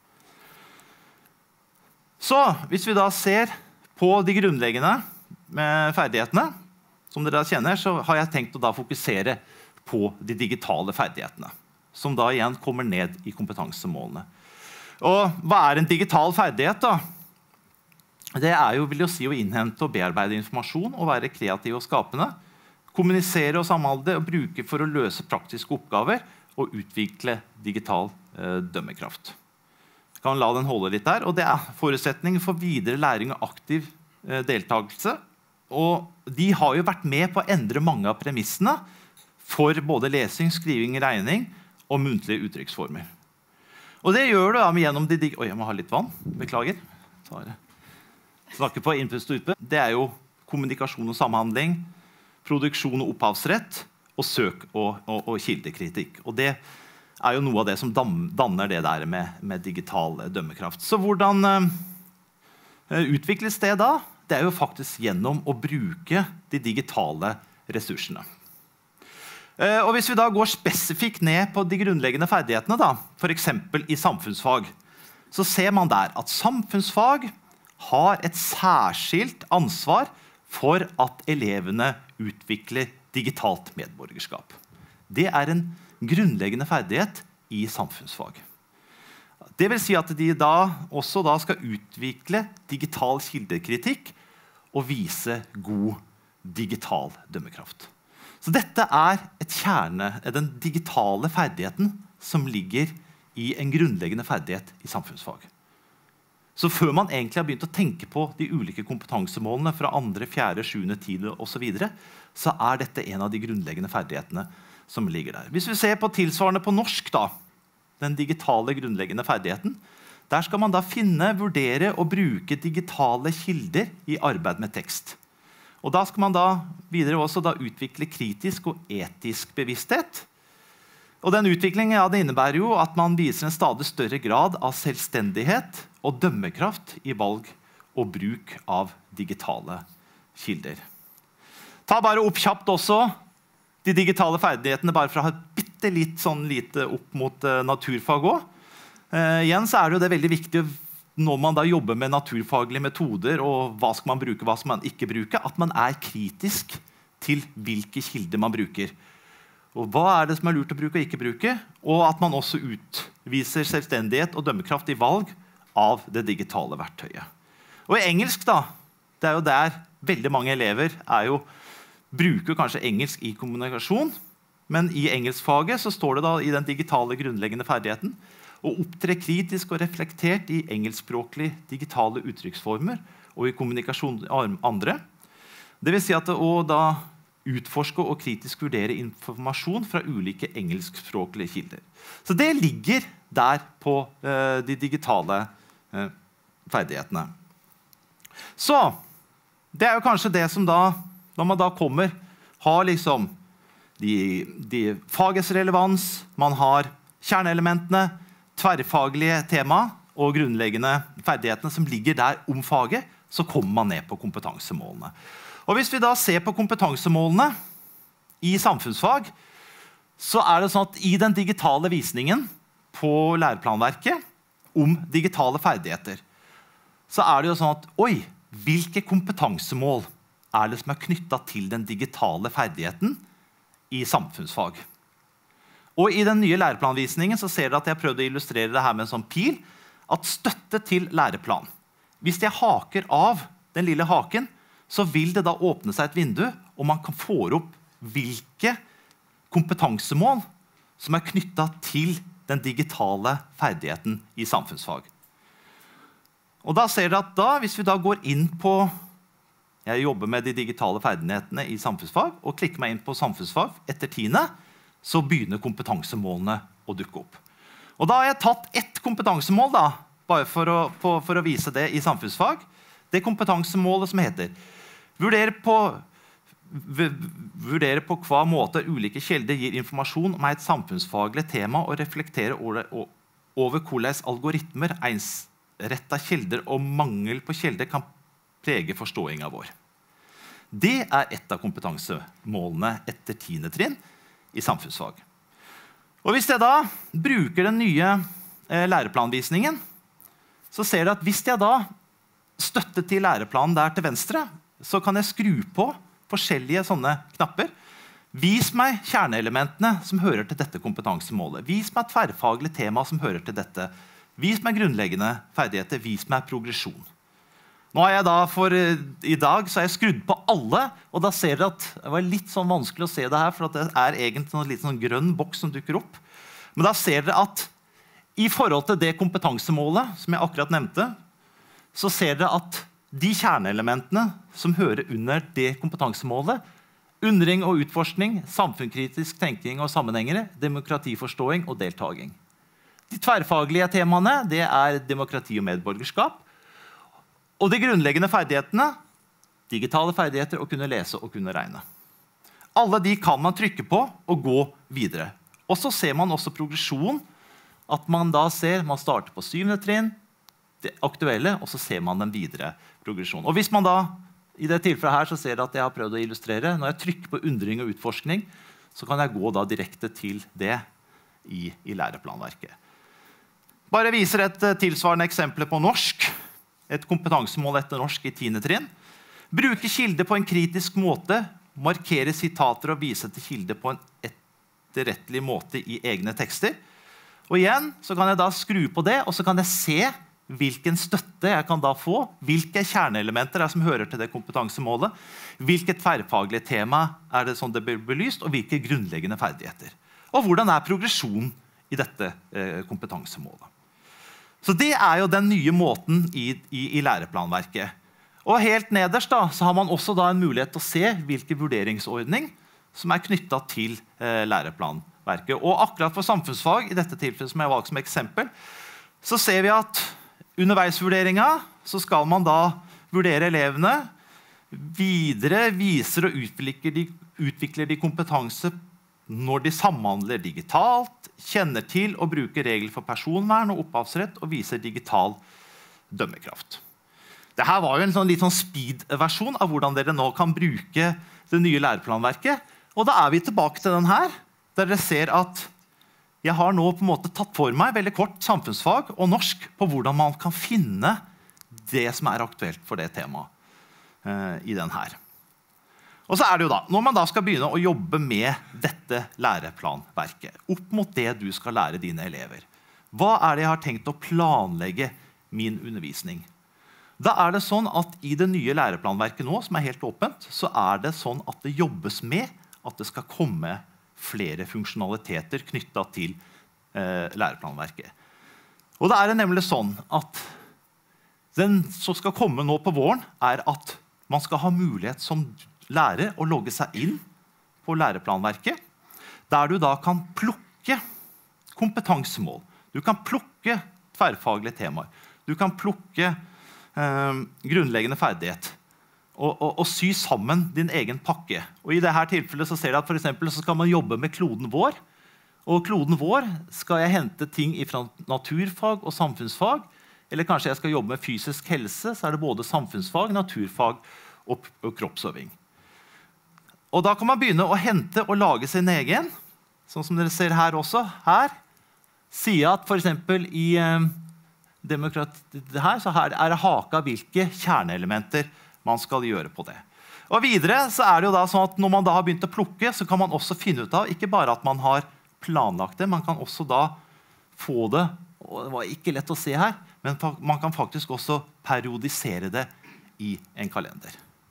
Så hvis vi da ser på de grunnleggende ferdighetene, som dere kjenner, så har jeg tenkt å da fokusere på de digitale ferdighetene, som da igjen kommer ned i kompetansemålene. Og hva er en digital ferdighet da? Det er jo, vil jo si, å innhente og bearbeide informasjon og være kreativ og skapende, kommunisere og samhandle og bruke for å løse praktiske oppgaver og utvikle digital eh, dømmekraft. Jeg kan la den holde litt der, og det er forutsetningen for videre læring og aktiv eh, deltakelse. Og de har jo vært med på å endre mange av premissene for både lesing, skriving, regning og muntlige uttrykksformer. Og det gjør du da gjennom de... Oi, jeg må ha litt vann. Beklager. Tar det. Snakke på innpust og utpust. Det er jo kommunikasjon og samhandling, produksjon og opphavsrett, og søk og, og, og kildekritikk. Og det er jo noe av det som danner det der med, med digital dømmekraft. Så hvordan uh, utvikles det da? Det er jo faktisk gjennom å bruke de digitale ressursene. Uh, og hvis vi da går spesifikt ned på de grunnleggende ferdighetene, da, for eksempel i samfunnsfag, så ser man der at samfunnsfag har et særskilt ansvar for at elevene utvikler digitalt medborgerskap. Det er en grunnleggende ferdighet i samfunnsfag. Det vil si at de da også da skal utvikle digital kildekritikk og vise god digital dømmekraft. Så dette er et kjerne, den digitale ferdigheten som ligger i en grunnleggende ferdighet i samfunnsfag. Så før man egentlig har begynt å tenke på de ulike kompetansemålene fra andre, fjerde, sjuende, tiende og så videre, så er dette en av de grunnleggende ferdighetene som ligger der. Hvis vi ser på tilsvarende på norsk, da, den digitale grunnleggende ferdigheten, der skal man da finne, vurdere og bruke digitale kilder i arbeid med tekst. Og da skal man da videre også da utvikle kritisk og etisk bevissthet. Og den utviklingen ja, det innebærer jo at man viser en stadig større grad av selvstendighet og dømmekraft i valg og bruk av digitale kilder. Ta bare opp kjapt også de digitale ferdighetene, bare for å ha et bitte litt sånn lite opp mot uh, naturfag også. Uh, igjen så er det jo det veldig viktig når man da jobber med naturfaglige metoder, og hva skal man bruke, hva skal man ikke bruke, at man er kritisk til hvilke kilder man bruker. Og hva er det som er lurt å bruke og ikke bruke, og at man også utviser selvstendighet og dømmekraft i valg av det digitale verktøyet. Og i engelsk da, det er jo der veldig mange elever er jo, bruker kanskje engelsk i kommunikasjon, men i engelskfaget så står det da i den digitale grunnleggende ferdigheten, å opptre kritisk og reflektert i engelskspråklige digitale uttrykksformer og i kommunikasjon med andre. Det vil si at å da utforske og kritisk vurdere informasjon fra ulike engelskspråklige kilder. Så det ligger der på uh, de digitale uh, ferdighetene. Så det er jo kanskje det som da, når man da kommer, har liksom de, de fagets relevans, man har kjerneelementene, tverrfaglige tema og grunnleggende ferdighetene som ligger der om faget, så kommer man ned på kompetansemålene. Og hvis vi da ser på kompetansemålene i samfunnsfag, så er det sånn at i den digitale visningen på læreplanverket om digitale ferdigheter, så er det jo sånn at, oi, hvilke kompetansemål er det som er knyttet til den digitale ferdigheten i samfunnsfag? Og i den nye læreplanvisningen så ser dere at jeg prøvde å illustrere det her med en sånn pil, at støtte til læreplan. Hvis jeg haker av den lille haken, så vil det da åpne seg et vindu, og man kan få opp hvilke kompetansemål som er knyttet til den digitale ferdigheten i samfunnsfag. Og da ser dere at da, hvis vi da går inn på, jeg jobber med de digitale ferdighetene i samfunnsfag, og klikker meg inn på samfunnsfag etter tiende, så begynner kompetansemålene å dukke opp. Og da har jeg tatt ett kompetansemål, da, bare for å, på, for å vise det i samfunnsfag. Det kompetansemålet som heter vurdere på, vurdere på hva måte ulike kilder gir informasjon om et samfunnsfaglig tema og reflektere over, over hvordan algoritmer, ensrettede kilder og mangel på kilder kan prege forståingen vår. Det er et av kompetansemålene etter tiende trinn i samfunnsfag. Og hvis jeg da bruker den nye eh, læreplanvisningen, så ser dere at hvis jeg da støtter til læreplanen der til venstre, så kan jeg skru på forskjellige sånne knapper. Vis meg kjerneelementene som hører til dette kompetansemålet. Vis meg et tverrfaglig tema som hører til dette. Vis meg grunnleggende ferdigheter. Vis meg progresjon. Nå har jeg da for i dag så har jeg skrudd på alle, og da ser dere at det var litt sånn vanskelig å se det her, for det er egentlig en litt sånn grønn boks som dukker opp. Men da ser dere at i forhold til det kompetansemålet som jeg akkurat nevnte, så ser dere at de kjerneelementene som hører under det kompetansemålet, undring og utforskning, samfunnskritisk tenking og sammenhenger, demokratiforståing og deltaking. De tverrfaglige temaene, det er demokrati og medborgerskap. Og de grunnleggende ferdighetene, digitale ferdigheter, å kunne lese og kunne regne. Alle de kan man trykke på og gå videre. Og så ser man også progresjon, at man da ser, man starter på syvende trinn, det aktuelle, og så ser man den videre progresjonen. Og hvis man da, i det tilfellet her, så ser dere at jeg har prøvd å illustrere, når jeg trykker på undring og utforskning, så kan jeg gå da direkte til det i, i læreplanverket. Bare viser et tilsvarende eksempel på norsk, et kompetansemål etter norsk i tiende trinn. Bruke kilder på en kritisk måte, markere sitater og vise til kilder på en etterrettelig måte i egne tekster. Og igjen så kan jeg da skru på det, og så kan jeg se hvilken støtte jeg kan da få, hvilke kjerneelementer er som hører til det kompetansemålet, hvilket tverrfaglige tema er det som det blir belyst, og hvilke grunnleggende ferdigheter. Og hvordan er progresjonen i dette eh, kompetansemålet. Så det er jo den nye måten i, i, i læreplanverket. Og helt nederst da, så har man også da en mulighet til å se hvilken vurderingsordning som er knyttet til eh, læreplanverket. Og akkurat for samfunnsfag, i dette tilfellet som jeg valgte som eksempel, så ser vi at underveisvurderingen så skal man da vurdere elevene, videre viser og utvikler de, utvikler de kompetanse når de samhandler digitalt, kjenner til og bruker regler for personvern og opphavsrett og viser digital dømmekraft. Dette var jo en sånn, litt sånn speed-versjon av hvordan dere nå kan bruke det nye læreplanverket. Og da er vi tilbake til den her, der dere ser at jeg har nå på en måte tatt for meg veldig kort samfunnsfag og norsk på hvordan man kan finne det som er aktuelt for det temaet eh, i den her. Og så er det jo da, når man da skal begynne å jobbe med dette læreplanverket, opp mot det du skal lære dine elever, hva er det jeg har tenkt å planlegge min undervisning? Da er det sånn at i det nye læreplanverket nå, som er helt åpent, så er det sånn at det jobbes med at det skal komme flere funksjonaliteter knyttet til eh, læreplanverket. Og det er nemlig sånn at den som skal komme nå på våren, er at man skal ha mulighet som lærer å logge seg inn på læreplanverket, der du da kan plukke kompetansemål. Du kan plukke tverrfaglige temaer. Du kan plukke eh, grunnleggende ferdighet. Og, og, og sy sammen din egen pakke. Og i dette tilfellet så ser du at for eksempel, så skal man jobbe med kloden vår. Og kloden vår skal jeg hente ting fra naturfag og samfunnsfag. Eller kanskje jeg skal jobbe med fysisk helse, så er det både samfunnsfag, naturfag og, og kroppsøving. Og da kan man begynne å hente og lage sin egen. Sånn som dere ser her også. Her sier at for eksempel i eh, demokrati, her, så her er det haka hvilke kjerneelementer man skal gjøre på det. Og videre så er det jo da sånn at når man da har begynt å plukke, så kan man også finne ut av, ikke bare at man har planlagt det, man kan også da få det, og det var ikke lett å se her, men man kan faktisk også periodisere det i en kalender.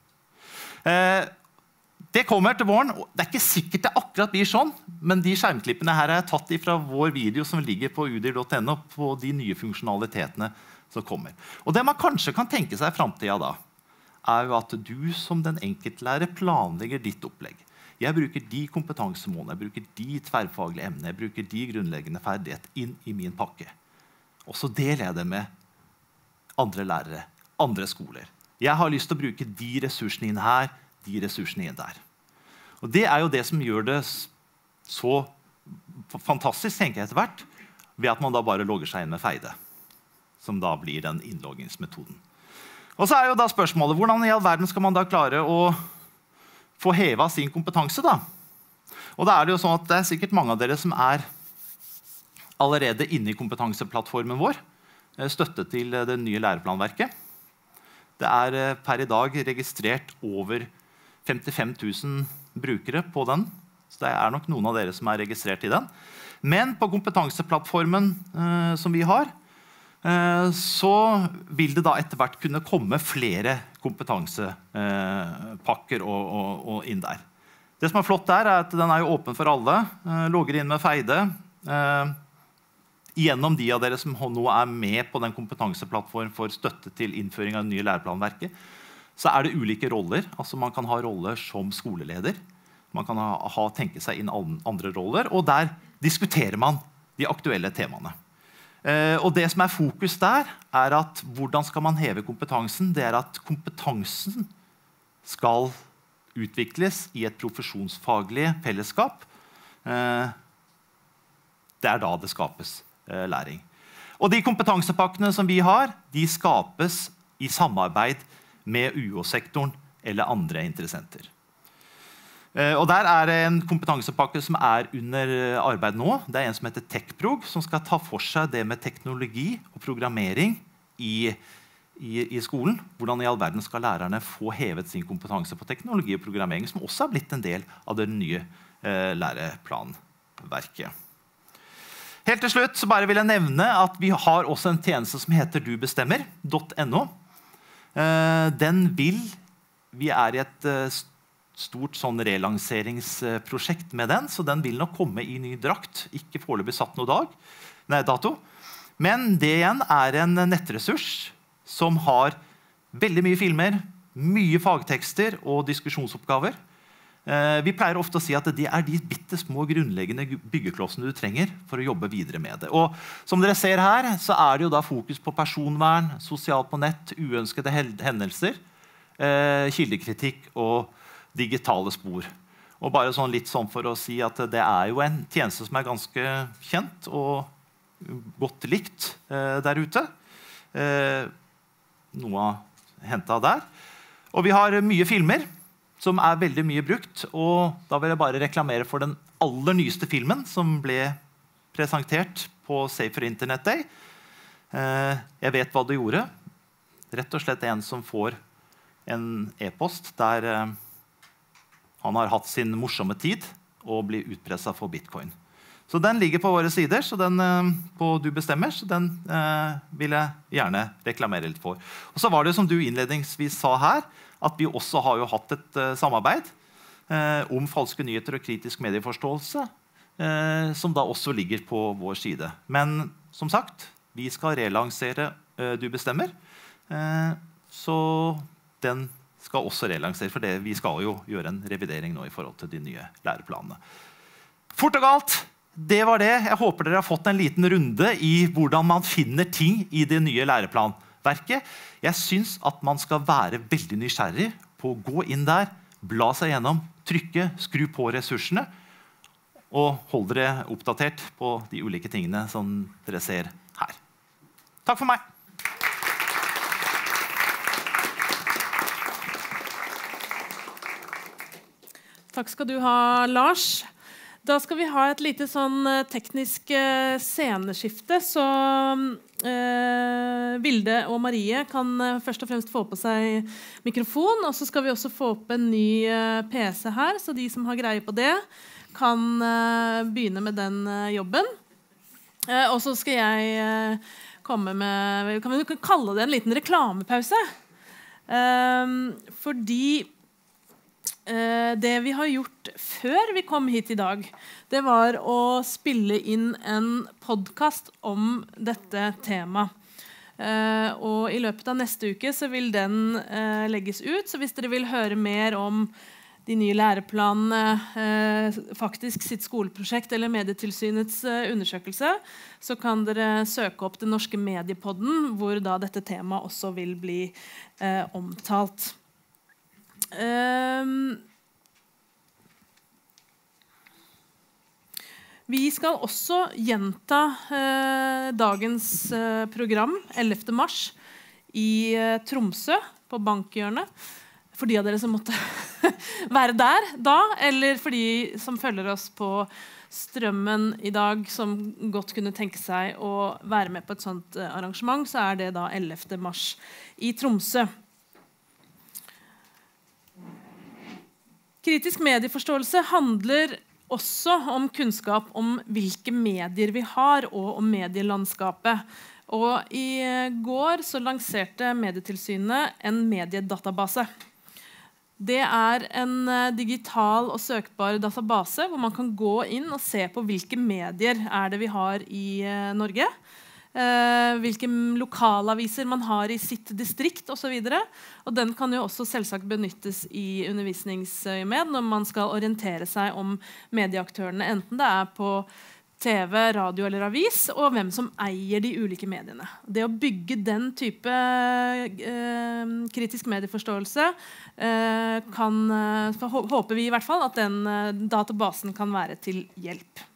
Eh, det kommer til våren, det er ikke sikkert det akkurat blir sånn, men de skjermklippene her er jeg tatt fra vår video som ligger på udir punktum no på de nye funksjonalitetene som kommer. Og det man kanskje kan tenke seg i fremtiden da, er jo at du som den enkeltlærer planlegger ditt opplegg. Jeg bruker de kompetansemålene, jeg bruker de tverrfaglige emnene, jeg bruker de grunnleggende ferdigheter inn i min pakke. Og så deler jeg det med andre lærere, andre skoler. Jeg har lyst til å bruke de ressursene inn her, de ressursene inn der. Og det er jo det som gjør det så fantastisk, tenker jeg etter hvert, ved at man da bare logger seg inn med Feide, som da blir den innloggingsmetoden. Og så er jo da spørsmålet, hvordan i all verden skal man da klare å få hevet sin kompetanse da? Og da er det jo sånn at det er sikkert mange av dere som er allerede inne i kompetanseplattformen vår, støtte til det nye læreplanverket. Det er per i dag registrert over femtifem tusen brukere på den, så det er nok noen av dere som er registrert i den. Men på kompetanseplattformen eh, som vi har, så vil det da etter hvert kunne komme flere kompetansepakker og, og, og inn der. Det som er flott der, er at den er jo åpen for alle. Logger inn med Feide. Gjennom de av dere som nå er med på den kompetanseplattformen for støtte til innføring av det nye læreplanverket, så er det ulike roller. Altså man kan ha roller som skoleleder. Man kan ha, ha tenke seg inn andre roller, og der diskuterer man de aktuelle temaene. Uh, og det som er fokus der, er at hvordan skal man heve kompetansen? Det er at kompetansen skal utvikles i et profesjonsfaglig fellesskap. Uh, det er da det skapes uh, læring. Og de kompetansepakkene som vi har, de skapes i samarbeid med U O-sektoren eller andre interessenter. Og der er det en kompetansepakke som er under arbeid nå. Det er en som heter TechProg, som skal ta for seg det med teknologi og programmering i, i, i skolen. Hvordan i all verden skal lærerne få hevet sin kompetanse på teknologi og programmering, som også har blitt en del av det nye eh, læreplanverket. Helt til slutt så bare vil jeg nevne at vi har også en tjeneste som heter du bestemmer punktum no. Den vil, vi er i et stort sånn relanseringsprosjekt med den, så den vil nok komme i ny drakt, ikke foreløpig satt noe dag, nei, dato. Men det igjen er en nettressurs som har veldig mye filmer, mye fagtekster og diskusjonsoppgaver. Vi pleier ofte å si at det er de bitte små grunnleggende byggeklossene du trenger for å jobbe videre med det. Og som dere ser her, så er det jo da fokus på personvern, sosialt på nett, uønskede hendelser, kildekritikk og digitale spor. Og bare sånn litt sånn for å si at det er jo en tjeneste som er ganske kjent og godt likt der ute. Noe hentet der. Og vi har mye filmer som er veldig mye brukt, og da vil jeg bare reklamere for den aller nyeste filmen som ble presentert på Safer Internet Day. Jeg vet hva det gjorde. Rett og slett en som får en e-post der han har hatt sin morsomme tid og blir utpresset for bitcoin. Så den ligger på våre sider, så den på Du bestemmer, så den eh, vil jeg gjerne reklamere litt for. Og så var det som du innledningsvis sa her, at vi også har jo hatt et uh, samarbeid uh, om falske nyheter og kritisk medieforståelse, uh, som da også ligger på vår side. Men som sagt, vi skal relansere uh, Du bestemmer, uh, så den skal også relansere, for det, vi skal jo gjøre en revidering nå i forhold til de nye læreplanene. Fort og galt, det var det. Jeg håper dere har fått en liten runde i hvordan man finner ting i det nye læreplanverket. Jeg synes at man skal være veldig nysgjerrig på å gå inn der, bla seg gjennom, trykke, skru på ressursene, og hold dere oppdatert på de ulike tingene som dere ser her. Takk for meg! Takk skal du ha, Lars. Da skal vi ha et lite sånn teknisk eh, sceneskifte, så eh, Vilde og Marie kan eh, først og fremst få på seg mikrofon, og så skal vi også få opp en ny eh, P C her, så de som har greie på det kan eh, begynne med den eh, jobben. Eh, og så skal jeg eh, komme med, kan vi kalle det en liten reklamepause? Eh, fordi det vi har gjort før vi kom hit i dag, det var å spille inn en podcast om dette temaet. Og i løpet av neste uke så vil den legges ut, så hvis dere vil høre mer om de nye læreplanene, faktisk sitt skoleprosjekt eller Medietilsynets undersøkelse, så kan dere søke opp Den norske mediepodden, hvor da dette temaet også vil bli omtalt. Um, vi skal også gjenta uh, dagens uh, program ellevte mars i uh, Tromsø på Bankhjørnet, for de av dere som måtte være der da, eller for de som følger oss på strømmen i dag, som godt kunne tenke seg å være med på et sånt uh, arrangement, så er det da ellevte mars i Tromsø. Kritisk medieforståelse handler også om kunnskap om hvilke medier vi har, og om medielandskapet. Og i går så lanserte Medietilsynet en mediedatabase. Det er en digital og søkbar database hvor man kan gå inn og se på hvilke medier er det vi har i Norge. Uh, hvilke lokalaviser man har i sitt distrikt og så videre. Og den kan jo også selvsagt benyttes i undervisningsøyemed når man skal orientere seg om medieaktørene, enten det er på T V, radio eller avis, og hvem som eier de ulike mediene. Det å bygge den type uh, kritisk medieforståelse uh, kan, uh, håper vi i hvert fall at den uh, databasen kan være til hjelp.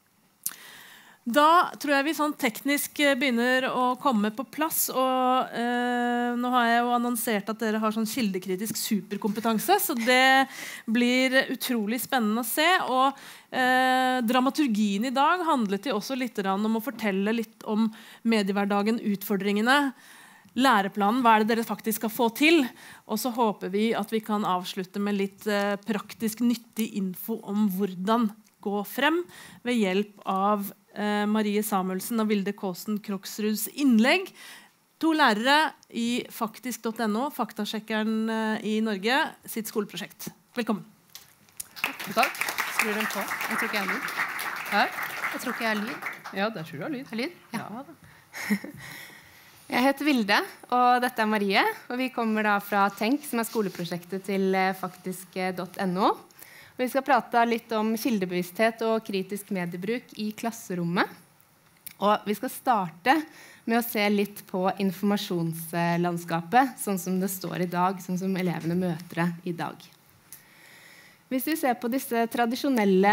Da tror jeg vi sånn teknisk begynner å komme på plass, og eh, nå har jeg jo annonsert at dere har sånn kildekritisk superkompetanse, så det blir utrolig spennende å se, og eh, dramaturgien i dag handlet jo også litt om å fortelle litt om mediehverdagen, utfordringene, læreplanen, hva er det dere faktisk skal få til, og så håper vi at vi kan avslutte med litt eh, praktisk nyttig info om hvordan gå frem ved hjelp av eh, Marie Samuelsen og Vilde Kåsen Kroksruds innlegg. To lærere i faktisk punktum no, faktasjekkeren eh, i Norge, sitt skoleprosjekt. Velkommen. Takk. Skrur den på. Jeg tror ikke jeg har lyd. Her? Jeg tror ikke jeg har lyd. Ja, der tror du har lyd. Har lyd? Ja. Ja da. Jeg heter Vilde, og dette er Marie. Og vi kommer da fra Tenk, som er skoleprosjektet til faktisk punktum no. Og vi skal prate litt om kildebevissthet og kritisk mediebruk i klasserommet. Og vi skal starte med å se litt på informasjonslandskapet, sånn som det står i dag, sånn som elevene møter det i dag. Hvis vi ser på disse tradisjonelle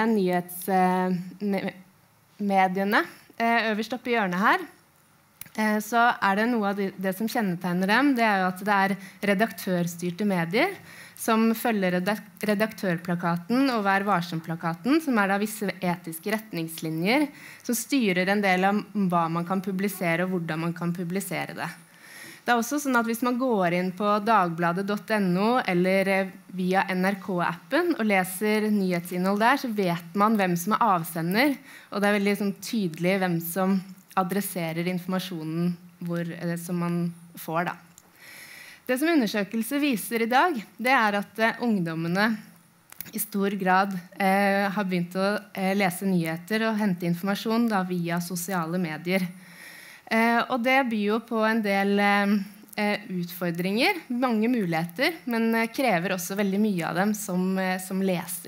nyhetsmediene øverst oppe i hjørnet her, så er det noe av det som kjennetegner dem, det er jo at det er redaktørstyrte medier, som følger redaktørplakaten og Vær varsom-plakaten, som er da visse etiske retningslinjer, som styrer en del av hva man kan publisere og hvordan man kan publisere det. Det er også sånn at hvis man går inn på dagbladet punktum no eller via N R K-appen og leser nyhetsinnhold der, så vet man hvem som er avsender, og det er veldig sånn, tydelig hvem som adresserer informasjonen hvor, som man får da. Det som undersøkelser viser i dag, det er at eh, ungdommene i stor grad eh, har begynt å eh, lese nyheter og hente informasjon da, via sosiale medier. Eh, og det byr jo på en del eh, utfordringer, mange muligheter, men eh, krever også veldig mye av dem som, eh, som leser.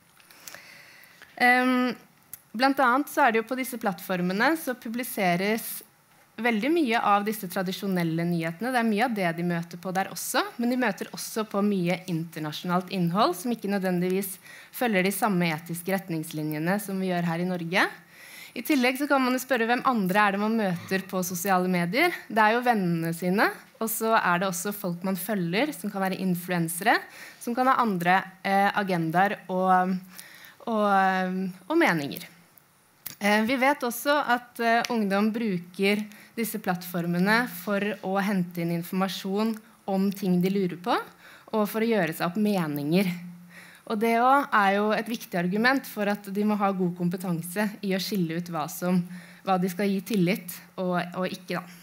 Eh, blant annet så er det jo på disse plattformene så publiseres veldig mye av disse tradisjonelle nyhetene. Det er mye av det de møter på der også, men de møter også på mye internasjonalt innhold som ikke nødvendigvis følger de samme etiske retningslinjene som vi gjør her i Norge. I tillegg så kan man jo spørre hvem andre er det man møter på sosiale medier. Det er jo vennene sine, og så er det også folk man følger, som kan være influensere, som kan ha andre eh, agendaer og, og, og meninger. Eh, vi vet også at eh, ungdom bruker disse plattformene for å hente inn informasjon om ting de lurer på, og for å gjøre seg opp meninger. Og det også er jo et viktig argument for at de må ha god kompetanse i å skille ut hva, som, hva de skal gi tillit og, og ikke. Da.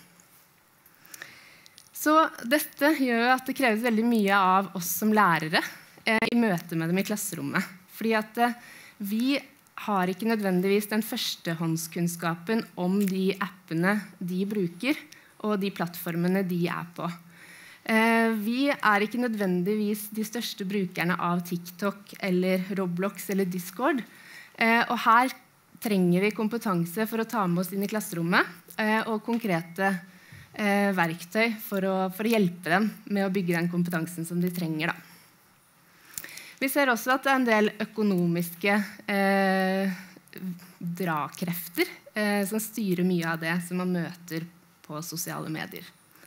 Så dette gjør at det kreves veldig mye av oss som lærere eh, i møte med dem i klasserommet. Fordi at eh, vi har ikke nødvendigvis den førstehåndskunnskapen om de appene de bruker, og de plattformene de er på. Eh, vi er ikke nødvendigvis de største brukerne av TikTok, eller Roblox, eller Discord. Eh, og her trenger vi kompetanse for å ta med oss inn i klasserommet, eh, og konkrete eh, verktøy for å, for å hjelpe dem med å bygge den kompetansen som de trenger, da. Vi ser også at det er en del økonomiske eh, drakrefter eh, som styrer mye av det som man møter på sosiale medier.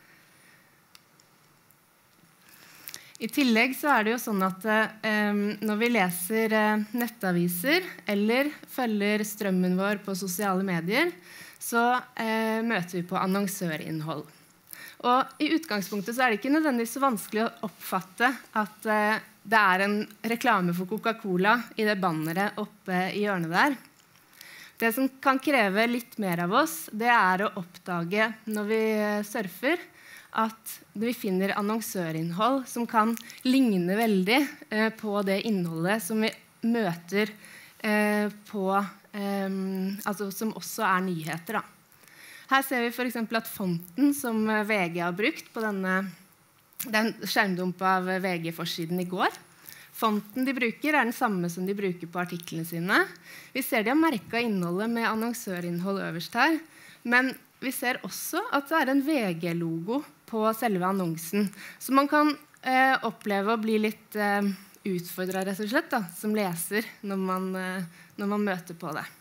I tillegg så er det jo sånn at eh, når vi leser eh, nettaviser eller følger strømmen vår på sosiale medier, så eh, møter vi på annonsørinnhold. Og i utgangspunktet så er det ikke nødvendigvis så vanskelig å oppfatte at eh, det er en reklame for Coca-Cola i det banneret oppe i hjørnet der. Det som kan kreve litt mer av oss, det er å oppdage når vi surfer, at vi finner annonsørinnhold som kan ligne veldig eh, på det innholdet som vi møter eh, på, eh, altså som også er nyheter, da. Her ser vi for eksempel at fonten som V G har brukt på denne, den skjermdump av V G-forsiden i går. Fonten de bruker er den samme som de bruker på artiklene sine. Vi ser de har merket innholdet med annonsørinnhold øverst her, men vi ser også at det er en V G-logo på selve annonsen, så man kan eh, oppleve å bli litt eh, utfordret rett og slett, da, som leser når man, eh, når man møter på det.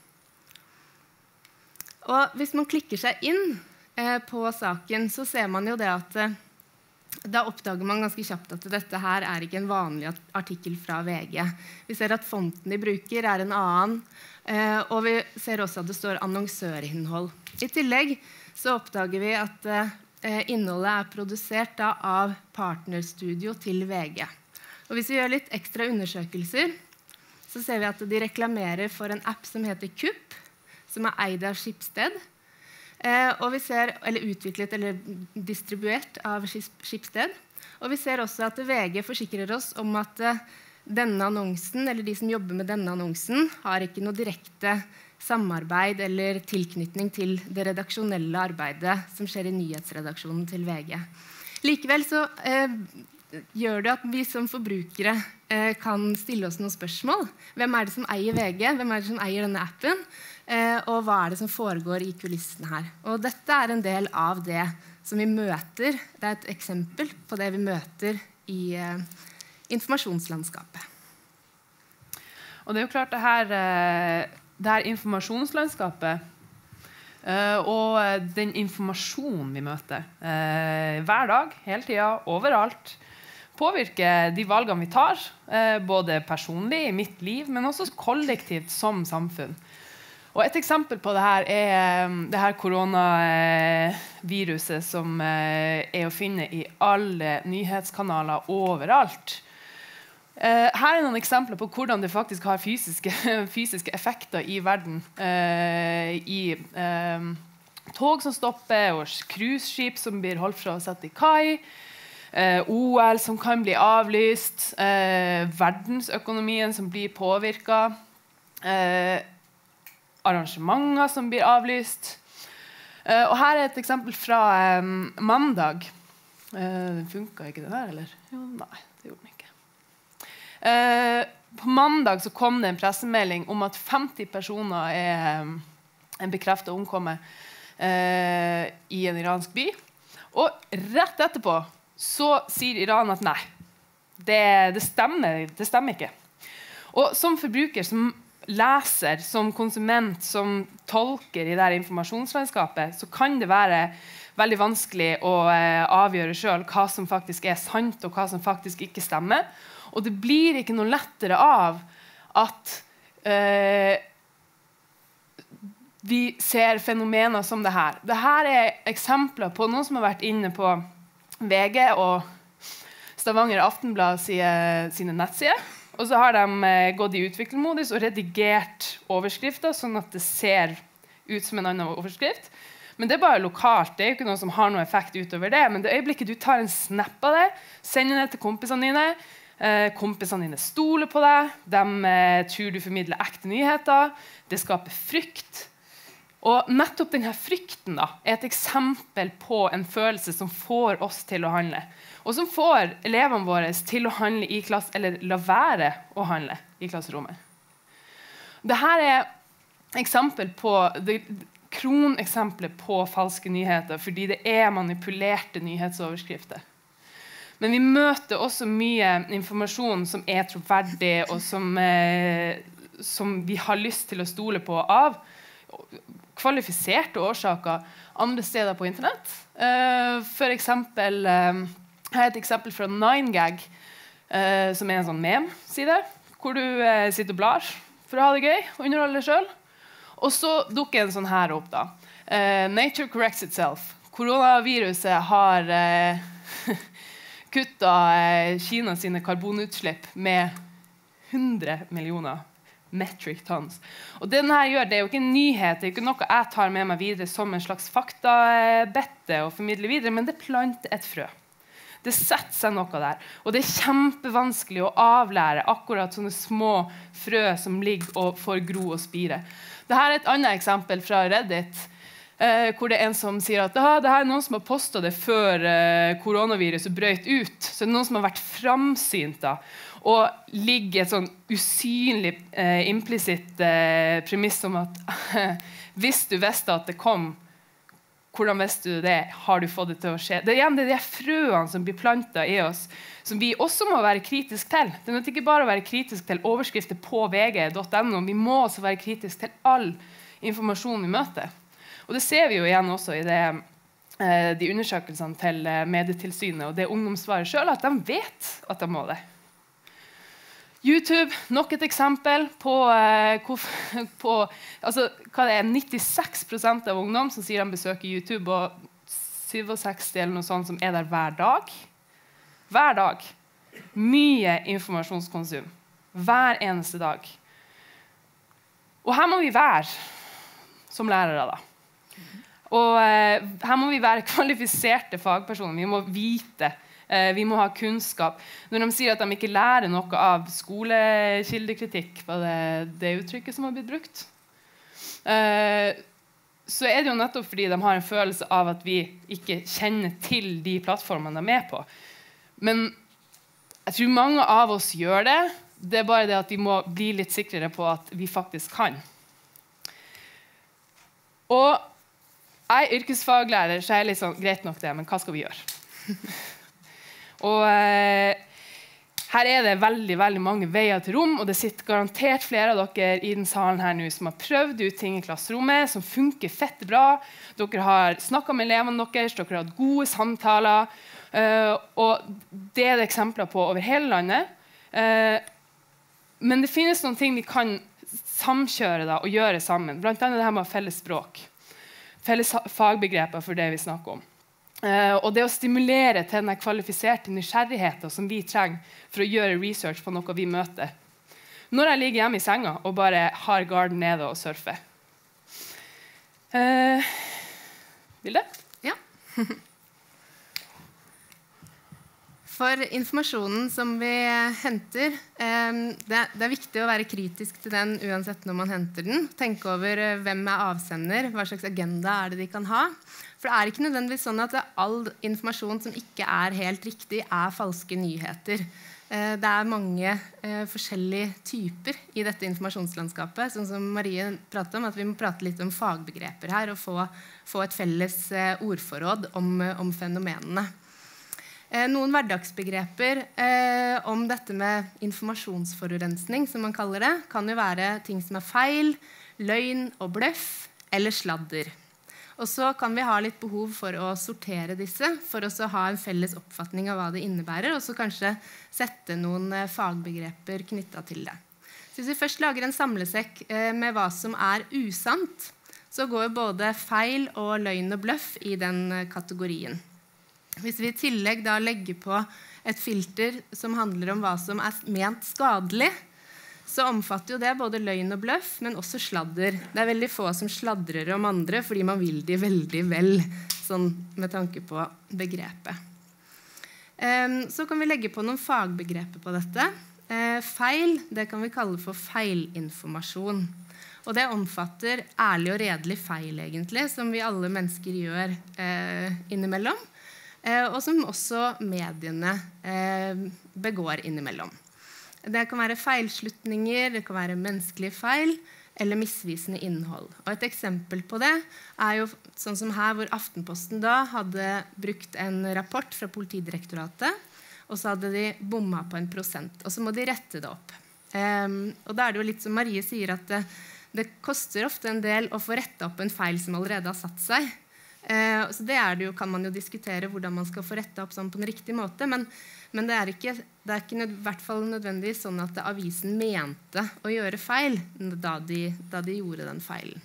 Og hvis man klikker seg inn eh, på saken, så ser man jo det at eh, da oppdager man ganske kjapt at dette her er ikke en vanlig artikkel fra V G. Vi ser at fonten de bruker er en annen, eh, og vi ser også at det står annonsørinnhold. I tillegg så oppdager vi at eh, innholdet er produsert da, av partnerstudio til V G. Og hvis vi gjør litt ekstra undersøkelser, så ser vi at de reklamerer for en app som heter Kupp, som er eid av Schibsted, eh, og vi ser, eller utviklet eller distribuert av Schibsted. Og vi ser også at V G forsikrer oss om at eh, denne annonsen, eller de som jobber med denne annonsen, har ikke noe direkte samarbeid eller tilknytning til det redaksjonelle arbeidet som skjer i nyhetsredaksjonen til V G. Likevel så eh, gjør det at vi som forbrukere eh, kan stille oss noen spørsmål. Hvem er det som eier V G? Hvem er det som eier denne appen? Eh, og hva er det som foregår i kulissene her? Og dette er en del av det som vi møter. Det er et eksempel på det vi møter i eh, informasjonslandskapet. Og det er jo klart det her, det her informasjonslandskapet og den informasjonen vi møter hver dag, hele tiden, overalt, påvirker de valgene vi tar, både personlig i mitt liv, men også kollektivt som samfunn. Og et eksempel på det her er det her koronaviruset som er å finne i alle nyhetskanaler overalt. Uh, her er noen eksempler på hvordan det faktisk har fysiske, fysiske effekter i verden. Uh, I uh, tog som stopper, og cruiseskip som blir holdt fra å sette i kai, uh, O L som kan bli avlyst, uh, verdensøkonomien som blir påvirket, uh, arrangementer som blir avlyst. Uh, og her er et eksempel fra um, mandag. Uh, funket ikke det der, eller? Jo, nei, det gjorde den ikke. Uh, på mandag så kom det en pressemelding om at femti personer er um, en bekreftet omkommet uh, i en iransk by. Og rett etterpå så sier Iran at nei, det, det, stemmer, det stemmer ikke. Og som forbruker, som leser, som konsument, som tolker i det informasjonslandskapet, så kan det være veldig vanskelig å uh, avgjøre selv hva som faktisk er sant og hva som faktisk ikke stemmer. Og det blir ikke noe lettere av at eh, vi ser fenomener som det her. Dette er eksempler på noen som har vært inne på V G og Stavanger Aftenblad sine, sine nettsider. Og så har de eh, gått i utviklermodus og redigert overskrifter, sånn at det ser ut som en annen overskrift. Men det er bare lokalt, det er jo ikke noe som har noe effekt utover det. Men det øyeblikket du tar en snap av det, sender det til kompisene dine, Eh, kompisene dine stoler på deg, de eh, tror du formidler ekte nyheter, det skaper frykt. Og nettopp denne frykten da, er et eksempel på en følelse som får oss til å handle, og som får elevene våre til å handle i klass, eller la være å handle i klasserommet. Dette er eksempel på, det, kroneksempler på falske nyheter, fordi det er manipulerte nyhetsoverskrifter. Men vi møter også mye informasjon som er troverdig, og som, eh, som vi har lyst til å stole på av kvalifiserte årsaker andre steder på internett. Eh, for eksempel, eh, her er et eksempel fra nine gag, eh, som er en sånn mem-side, hvor du eh, sitter og blar for å ha det gøy og underholde deg selv. Og så dukker en sånn her opp da. Eh, Nature corrects itself. Koronaviruset har... Eh, kutta eh, Kina sine karbonutslipp med hundre millioner metric tons. Og det denne gjør, det er jo ikke en nyhet, det er ikke noe jeg tar med meg videre som en slags faktabette og formidler videre, men det planter et frø. Det setter seg noe der, og det er kjempevanskelig å avlære akkurat sånne små frø som ligger og får gro og spire. Dette er et annet eksempel fra Reddit, Eh, hvor det er en som sier at det her er noen som har postet det før eh, koronaviruset brøt ut. Så det er noen som har vært framsynt da, og ligger et sånn usynlig eh, implisitt eh, premiss om at hvis du visste at det kom, hvordan visste du det? Har du fått det til å skje? Det er igjen det de frøene som blir plantet i oss, som vi også må være kritisk til. Det er ikke bare å være kritisk til overskrifter på v g punktum no, vi må også være kritisk til all informasjon vi møter. Og det ser vi jo igjen også i det, eh, de undersøkelsene til eh, medietilsynet, og det ungdomssvaret selv, at de vet at de må det. YouTube, nok et eksempel på, eh, på altså, hva det er, nittiseks prosent av ungdom som sier de besøker YouTube, og sekstisju eller noe sånt som er der hver dag. Hver dag. Mye informasjonskonsum. Hver eneste dag. Og her må vi være. som lærere da. Og eh, her må vi være kvalifiserte fagpersoner, vi må vite, eh, vi må ha kunnskap. Når de sier at de ikke lærer noe av skolekildekritikk, var det det uttrykket som har blitt brukt? Eh, så er det jo nettopp fordi de har en følelse av at vi ikke kjenner til de plattformene de er med på. Men jeg tror mange av oss gjør det, det er bare det at vi må bli litt sikrere på at vi faktisk kan. Og jeg er yrkesfaglærer, så er jeg litt sånn, greit nok det, men hva skal vi gjøre? Og eh, her er det veldig, veldig mange veier til rom, og det sitter garantert flere av dere i den salen her nå som har prøvd ut ting i klasserommet, som funker fett bra. Dere har snakket med elevene deres, dere har hatt gode samtaler, eh, og det er det eksempler på over hele landet. Eh, men det finnes noen ting vi kan samkjøre da, og gjøre sammen, blant annet det her med felles språk. Felles fagbegreper for det vi snakker om. Uh, og det å stimulere til den kvalifiserte nysgjerrigheten som vi trenger for å gjøre research på noe vi møter. Når jeg ligger hjemme i senga og bare har garden nede og surfer. Uh, vil det? Ja. For informasjonen som vi henter, um, det, det er viktig å være kritisk til den uansett når man henter den. Tenke over uh, hvem er avsender, hva slags agenda er det de kan ha. For det er ikke nødvendigvis sånn at all informasjon som ikke er helt riktig, er falske nyheter. Uh, det er mange uh, forskjellige typer i dette informasjonslandskapet, sånn som Marie pratet om, at vi må prate litt om fagbegreper her, og få, få et felles uh, ordforråd om, uh, om fenomenene. Eh, noen hverdagsbegreper eh, om dette med informasjonsforurensning, som man kaller det, kan jo være ting som er feil, løgn og bløff, eller sladder. Og så kan vi ha litt behov for å sortere disse, for å ha en felles oppfatning av hva det innebærer, og så kanskje sette noen eh, fagbegreper knyttet til det. Så hvis vi først lager en samlesekk eh, med hva som er usant, så går både feil og løgn og bløff i den eh, kategorien. Hvis vi i tillegg da legger på et filter som handler om hva som er ment skadelig, så omfatter jo det både løgn og bløff, men også sladder. Det er veldig få som sladrer om andre, fordi man vil de veldig vel, sånn med tanke på begrepet. Um, så kan vi legge på noen fagbegreper på dette. Uh, feil, det kan vi kalle for feilinformasjon. Og det omfatter ærlig og redelig feil, egentlig, som vi alle mennesker gjør uh, innimellom. Eh, og som også mediene eh, begår innimellom. Det kan være feilslutninger, det kan være menneskelige feil eller misvisende innhold. Og et eksempel på det er jo sånn som her, hvor Aftenposten da hadde brukt en rapport fra Politidirektoratet, og så hadde de bomma på en prosent, og så må de rette det opp. Eh, og da er det jo litt som Marie sier, at det, det koster ofte en del å få rette opp en feil som allerede har satt seg. Eh, så det, er det jo, kan man jo diskutere hvordan man skal få rette opp sånn på en riktig måte, men, men det er ikke, det er ikke nød, i hvert fall nødvendigvis sånn at avisen mente å gjøre feil da de, da de gjorde den feilen.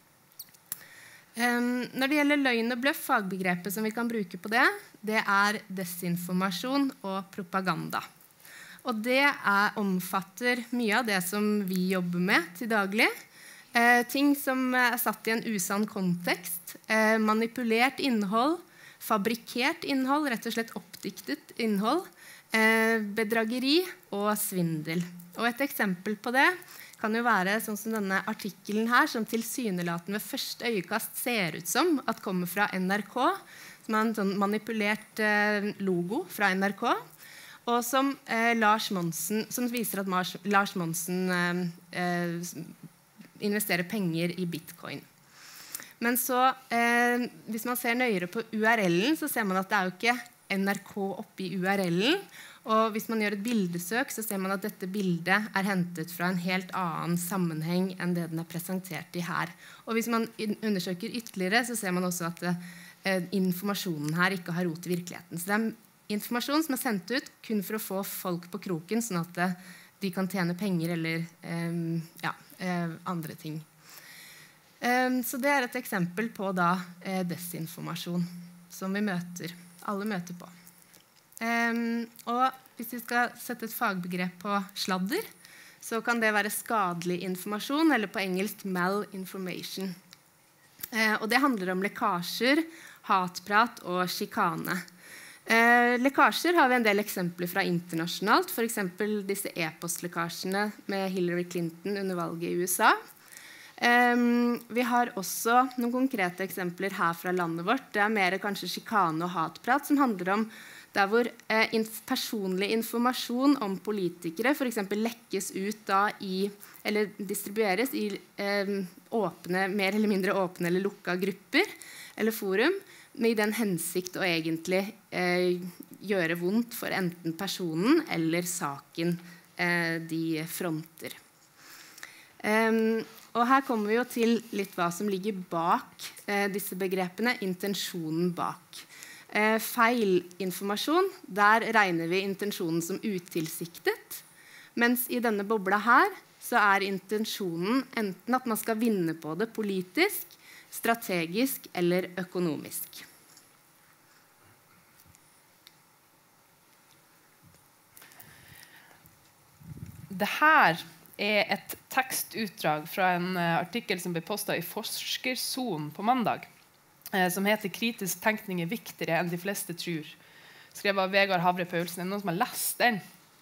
Um, når det gjelder løgn og bløff, fagbegrepet som vi kan bruke på det, det er desinformasjon og propaganda. Og det er, omfatter mye av det som vi jobber med til daglig. Eh, ting som er satt i en usann kontekst, eh, manipulert innhold, fabrikkert innhold, rett og slett oppdiktet innhold, eh, bedrageri og svindel. Og et eksempel på det kan jo være sånn som denne artikkelen her, som tilsynelatende ved første øyekast ser ut som at kommer fra N R K, som er en sånn manipulert eh, logo fra N R K, og som, eh, Lars Monsen, som viser at Mars, Lars Monsen eh, eh, investere penger i bitcoin. Men så, eh, hvis man ser nøyere på U R L-en, så ser man at det er jo ikke N R K oppi U R L-en. Og hvis man gjør et bildesøk, så ser man at dette bildet er hentet fra en helt annen sammenheng enn det den er presentert i her. Og hvis man undersøker ytterligere, så ser man også at eh, informasjonen her ikke har rot i virkeligheten. Så det er informasjon som er sendt ut kun for å få folk på kroken, sånn at eh, de kan tjene penger eller eh, ja, Eh, andre ting. Um, så det er et eksempel på da, eh, desinformasjon som vi møter, alle møter på. Um, og hvis vi skal sette et fagbegrep på sladder, så kan det være skadelig informasjon, eller på engelsk malinformation. Eh, og det handler om lekkasjer, hatprat og sjikane. Eh, lekkasjer har vi en del eksempler fra internasjonalt, for eksempel disse e-postlekkasjene med Hillary Clinton under valget i U S A. Um, vi har også noen konkrete eksempler her fra landet vårt. Det er mer kanskje sjikane og hatprat som handler om der hvor eh, inf personlig informasjon om politikere for eksempel lekkes ut da i, eller distribueres i eh, åpne, mer eller mindre åpne eller lukka grupper eller forum, med den hensikt å egentlig eh, gjøre vondt for enten personen eller saken eh, de fronter. Um, Og her kommer vi jo til litt hva som ligger bak eh, disse begrepene, intensjonen bak. Eh, feilinformasjon, der regner vi intensjonen som utilsiktet, mens i denne bobla her så er intensjonen enten at man skal vinne på det politisk, strategisk eller økonomisk. Det her er et tekstutdrag fra en uh, artikkel som ble postet i Forskerzonen på mandag, uh, som heter «Kritisk tenkning er viktigere enn de fleste tror», skrevet av Vegard Havre Paulsen. Er det noen som har lest den?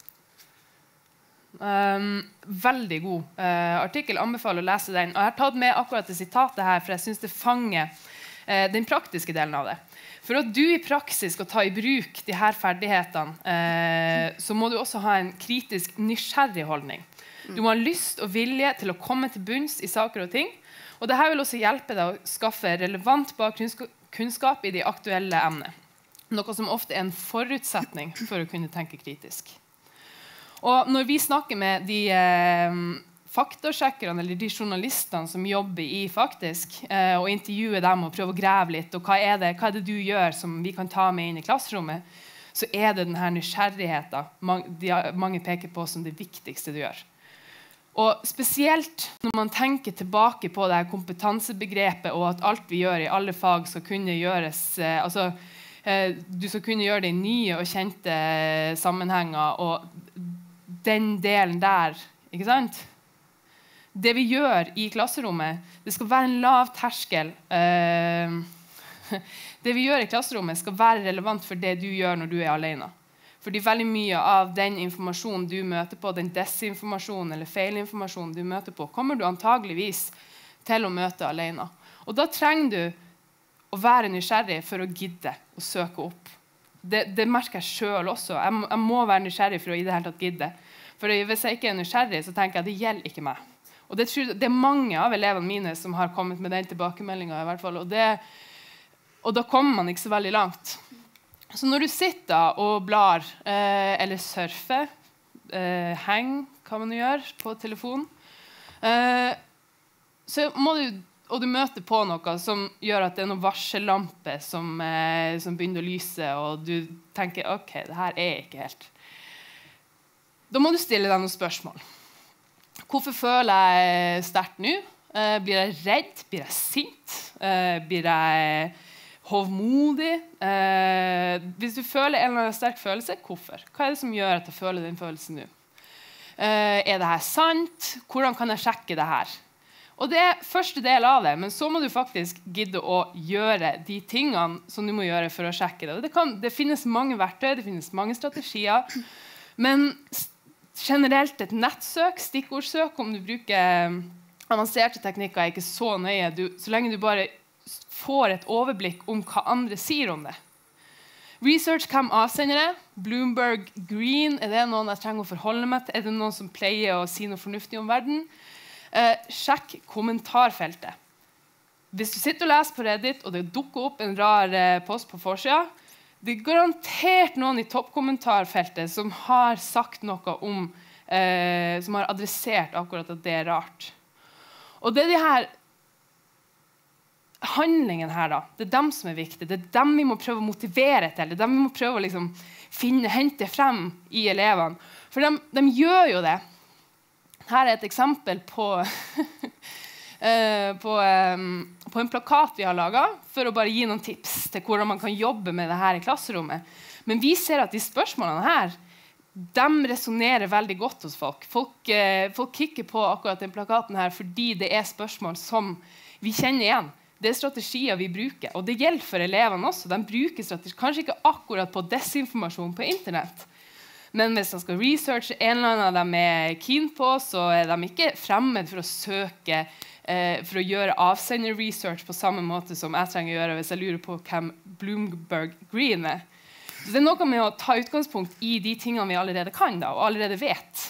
Um, veldig god uh, artikkel, anbefaler å lese den. Og jeg har tatt med akkurat det sitatet her, for jeg synes det fanger uh, den praktiske delen av det. For at du i praksis skal ta i bruk de her ferdighetene, uh, så må du også ha en kritisk nysgjerrig holdning. Du må ha lyst og vilje til å komme til bunns i saker og ting, og dette vil også hjelpe deg å skaffe relevant bakgrunnskunnskap i de aktuelle emnene, noe som ofte er en forutsetning for å kunne tenke kritisk. Og når vi snakker med de eh, faktasjekkerne eller de journalistene som jobber i Faktisk, eh, og intervjuer dem og prøver å grave litt, og hva er det, hva er det du gjør som vi kan ta med inn i klasserommet, så er det denne nysgjerrigheten mange peker på som det viktigste du gjør. Og spesielt når man tenker tilbake på det her kompetansebegrepet og at alt vi gjør i alle fag skal kunne gjøres, eh, altså eh, du skal kunne gjøre det i nye og kjente sammenhenger, og den delen der, ikke sant? Det vi gjør i klasserommet, det skal være en lav terskel. Eh, det vi gjør i klasserommet skal være relevant for det du gjør når du er alene. Fordi veldig mye av den informasjonen du møter på, den desinformasjonen eller feilinformasjonen du møter på, kommer du antageligvis til å møte alene. Og da trenger du å være nysgjerrig for å gidde å søke opp. Det, det merker jeg selv også. Jeg må, jeg må være nysgjerrig for å i det hele tatt gidde. For hvis jeg ikke er nysgjerrig, så tenker jeg at det gjelder ikke meg. Og det, tror, det er mange av elevene mine som har kommet med den tilbakemeldingen i hvert fall. Og, det, og da kommer man ikke så veldig langt. Så når du sitter og blar, eh, eller surfer, eh, heng, hva man gjør på telefonen, eh, så må du, og du møter på noe som gjør at det er noen varsellampe som, eh, som begynner å lyse, og du tenker, ok, det her er ikke helt. Da må du stille deg noen spørsmål. Hvorfor føler jeg sterkt nå? Eh, blir jeg redd? Blir jeg sint? Eh, blir jeg hovmodig? Eh, hvis du føler en eller annen sterk følelse, hvorfor? Hva er det som gjør at jeg føler den følelsen nå? Eh, er det her sant? Hvordan kan jeg sjekke det her? Og det er første del av det, men så må du faktisk gidde å gjøre de tingene som du må gjøre for å sjekke det. Det, kan, det finnes mange verktøy, det finnes mange strategier, men generelt et nettsøk, stikkordsøk, om du bruker avanserte teknikker, er ikke så nøye, du, så lenge du bare får et overblikk om hva andre sier om det. Research, hvem avsender det? Bloomberg Green, er det noen jeg trenger å forholde meg til? Er det noen som pleier å si noe fornuftig om verden? Eh, sjekk kommentarfeltet. Hvis du sitter og leser på Reddit, og det dukker opp en rar eh, post på forsida, det er garantert noen i toppkommentarfeltet som har sagt noe om, eh, som har adressert akkurat at det er rart. Og det er de her handlingen her, da, det er dem som er viktige. Det er dem vi må prøve å motivere til. Det er dem vi må prøve å liksom finne, hente frem i elevene. For de, de gjør jo det. Her er et eksempel på, uh, på, um, på en plakat vi har laget, for å bare gi noen tips til hvordan man kan jobbe med det her i klasserommet. Men vi ser at de spørsmålene her, de resonerer veldig godt hos folk. Folk, uh, folk kikker på akkurat den plakaten her fordi det er spørsmål som vi kjenner igjen. det er strategier vi bruker, og det gjelder for elevene også. De bruker strategier, kanskje ikke akkurat på desinformasjon på internett, men hvis de skal researche en eller annen de er keen på, så er de ikke fremmed for å søke, eh, for å gjøre avsender-research på samme måte som jeg trenger å gjøre hvis jeg lurer på hvem Bloomberg Green er. Så det er noe med å ta utgangspunkt i de tingene vi allerede kan da, og allerede vet.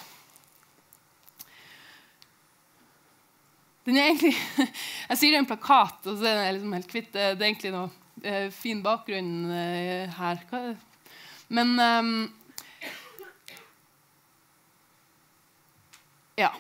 Den er egentlig, jeg sier det er en plakat, og så er det liksom helt kvitt. Det er egentlig noe eh, fin bakgrunn eh, her. Hva er det? Men um, ja.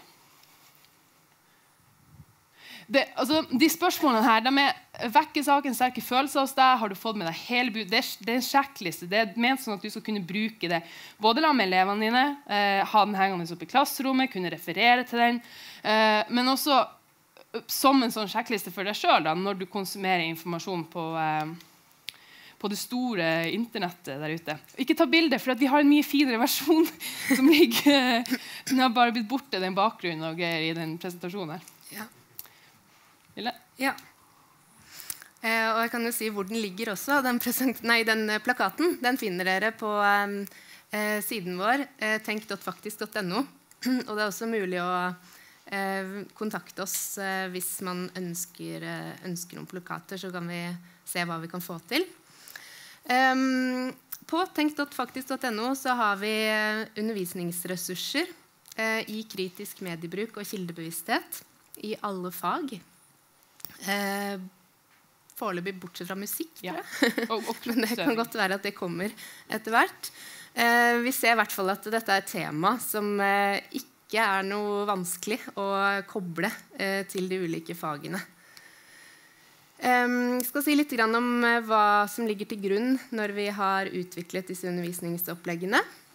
Det, altså, de spørsmålene her, de er vekker saken sterke følelser hos deg. Har du fått med deg hele bud? Det, det er en sjekkliste. Det er ment sånn at du skal kunne bruke det. Både la med elevene dine, eh, ha den hengende opp i klasserommet, kunne referere til den. Eh, men også som en sånn sjekkliste for deg selv da, når du konsumerer informasjon på, eh, på det store internettet der ute. Ikke ta bilder, for at vi har en mye finere versjon som ligger, den har bare blitt borte, den bakgrunnen og greier i den presentasjonen her. Ja. Ville? Ja. Eh, og jeg kan jo si hvor den ligger også. Den, nei, den plakaten den finner dere på eh, siden vår, eh, tenk dot faktisk dot no. Og det er også mulig å Eh, kontakte oss eh, hvis man ønsker, eh, ønsker noen plakater, så kan vi se hva vi kan få til. Um, på tenk dot faktisk dot no så har vi undervisningsressurser eh, i kritisk mediebruk og kildebevissthet i alle fag. Eh, foreløpig bortsett fra musikk, tror jeg. Ja. Og, og Men det kan godt være at det kommer etter hvert. Eh, vi ser i hvert fall at dette er et tema som eh, ikke ikke er noe vanskelig å koble eh, til de ulike fagene. Um, jeg skal si litt grann om eh, hva som ligger til grunn når vi har utviklet disse undervisningsoppleggene.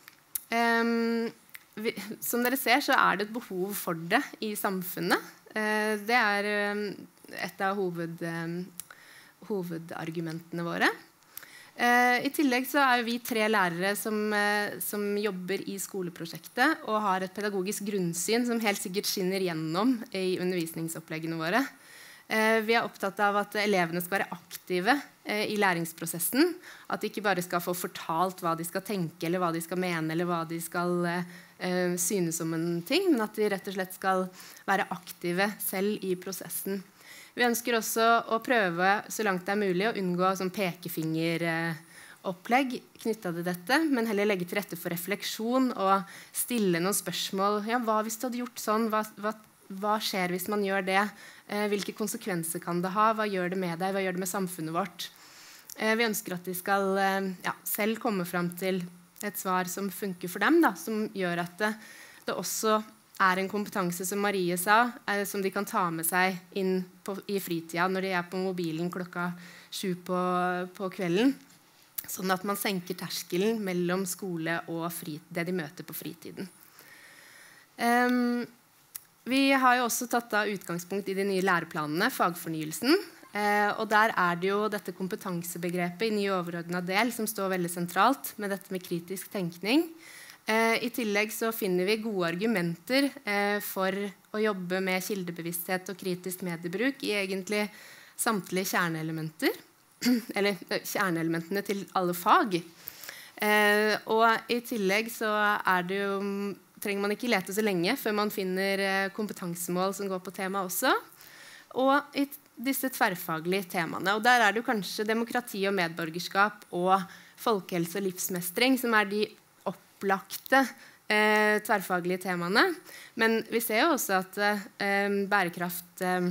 Um, vi, som dere ser, så er det et behov for det i samfunnet. Uh, det er um, et av hoved, um, hovedargumentene våre. Uh, I tillegg så er vi tre lærere som, uh, som jobber i skoleprosjektet og har et pedagogisk grunnsyn som helt sikkert skinner gjennom i undervisningsoppleggene våre. Uh, vi er opptatt av at elevene skal være aktive uh, i læringsprosessen. At de ikke bare skal få fortalt hva de skal tenke, eller hva de skal mene, eller hva de skal uh, synes om en ting, men at de rett og slett skal være aktive selv i prosessen. Vi ønsker også å prøve så langt det er mulig å unngå sånn pekefingeropplegg knyttet til dette, men heller legge til rette for refleksjon og stille noen spørsmål. Ja, hva hvis du hadde gjort sånn? Hva, hva, hva skjer hvis man gjør det? Eh, hvilke konsekvenser kan det ha? Hva gjør det med deg? Hva gjør det med samfunnet vårt? Eh, vi ønsker at de skal eh, ja, selv komme frem til et svar som funker for dem, da, som gjør at det, det også er en kompetanse, som Marie sa, er, som de kan ta med seg inn på, i fritida når de er på mobilen klokka sju på, på kvelden. Sånn at man senker terskelen mellom skole og fri, det de møter på fritiden. Um, vi har jo også tatt av utgangspunkt i de nye læreplanene, fagfornyelsen. Uh, og der er det jo dette kompetansebegrepet i ny overordnet del som står veldig sentralt med dette med kritisk tenkning. Eh, I tillegg så finner vi gode argumenter eh, for å jobbe med kildebevissthet og kritisk mediebruk i egentlig samtlige kjerneelementer, eller kjerneelementene til alle fag. Eh, og i tillegg så er det jo, trenger man ikke lete så lenge før man finner eh, kompetansemål som går på temaet også, og i disse tverrfaglige temaene. Og der er det jo kanskje demokrati og medborgerskap og folkehelse og livsmestring som er de opplagte eh, tverrfaglige temaene. Men vi ser jo også at eh, bærekraft eh,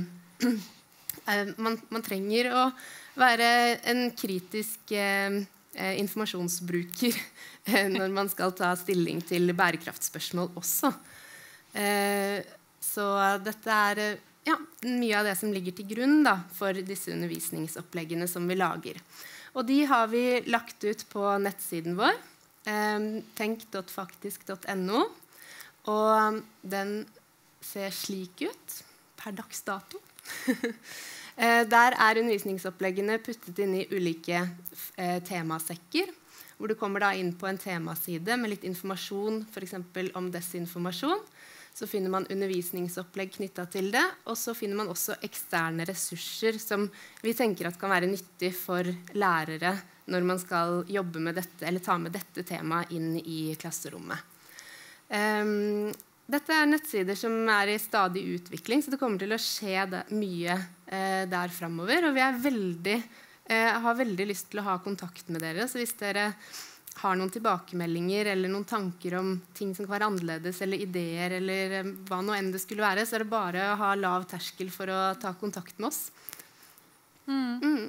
man, man trenger å være en kritisk eh, informasjonsbruker eh, når man skal ta stilling til bærekraftspørsmål også. Eh, så dette er ja, mye av det som ligger til grunn da, for disse undervisningsoppleggene som vi lager. Og de har vi lagt ut på nettsiden vår, tenk dot faktisk dot no, og den ser slik ut per dags dato. Der er undervisningsoppleggene puttet inn i ulike eh, temasekker, hvor du kommer da inn på en temaside med litt informasjon, for eksempel om desinformasjon. så finner man undervisningsopplegg knyttet til det, og så finner man også eksterne ressurser som vi tenker at kan være nyttig for lærere når man skal jobbe med dette, eller ta med dette temaet inn i klasserommet. Um, dette er nettsider som er i stadig utvikling, så det kommer til å skje det, mye eh, der fremover, og vi er veldig, eh, har veldig lyst til å ha kontakt med dere, så hvis dere har noen tilbakemeldinger eller noen tanker om ting som kan være annerledes, eller ideer, eller eh, hva nå enn det skulle være, så er det bare å ha lav terskel for å ta kontakt med oss. Mm. Mm.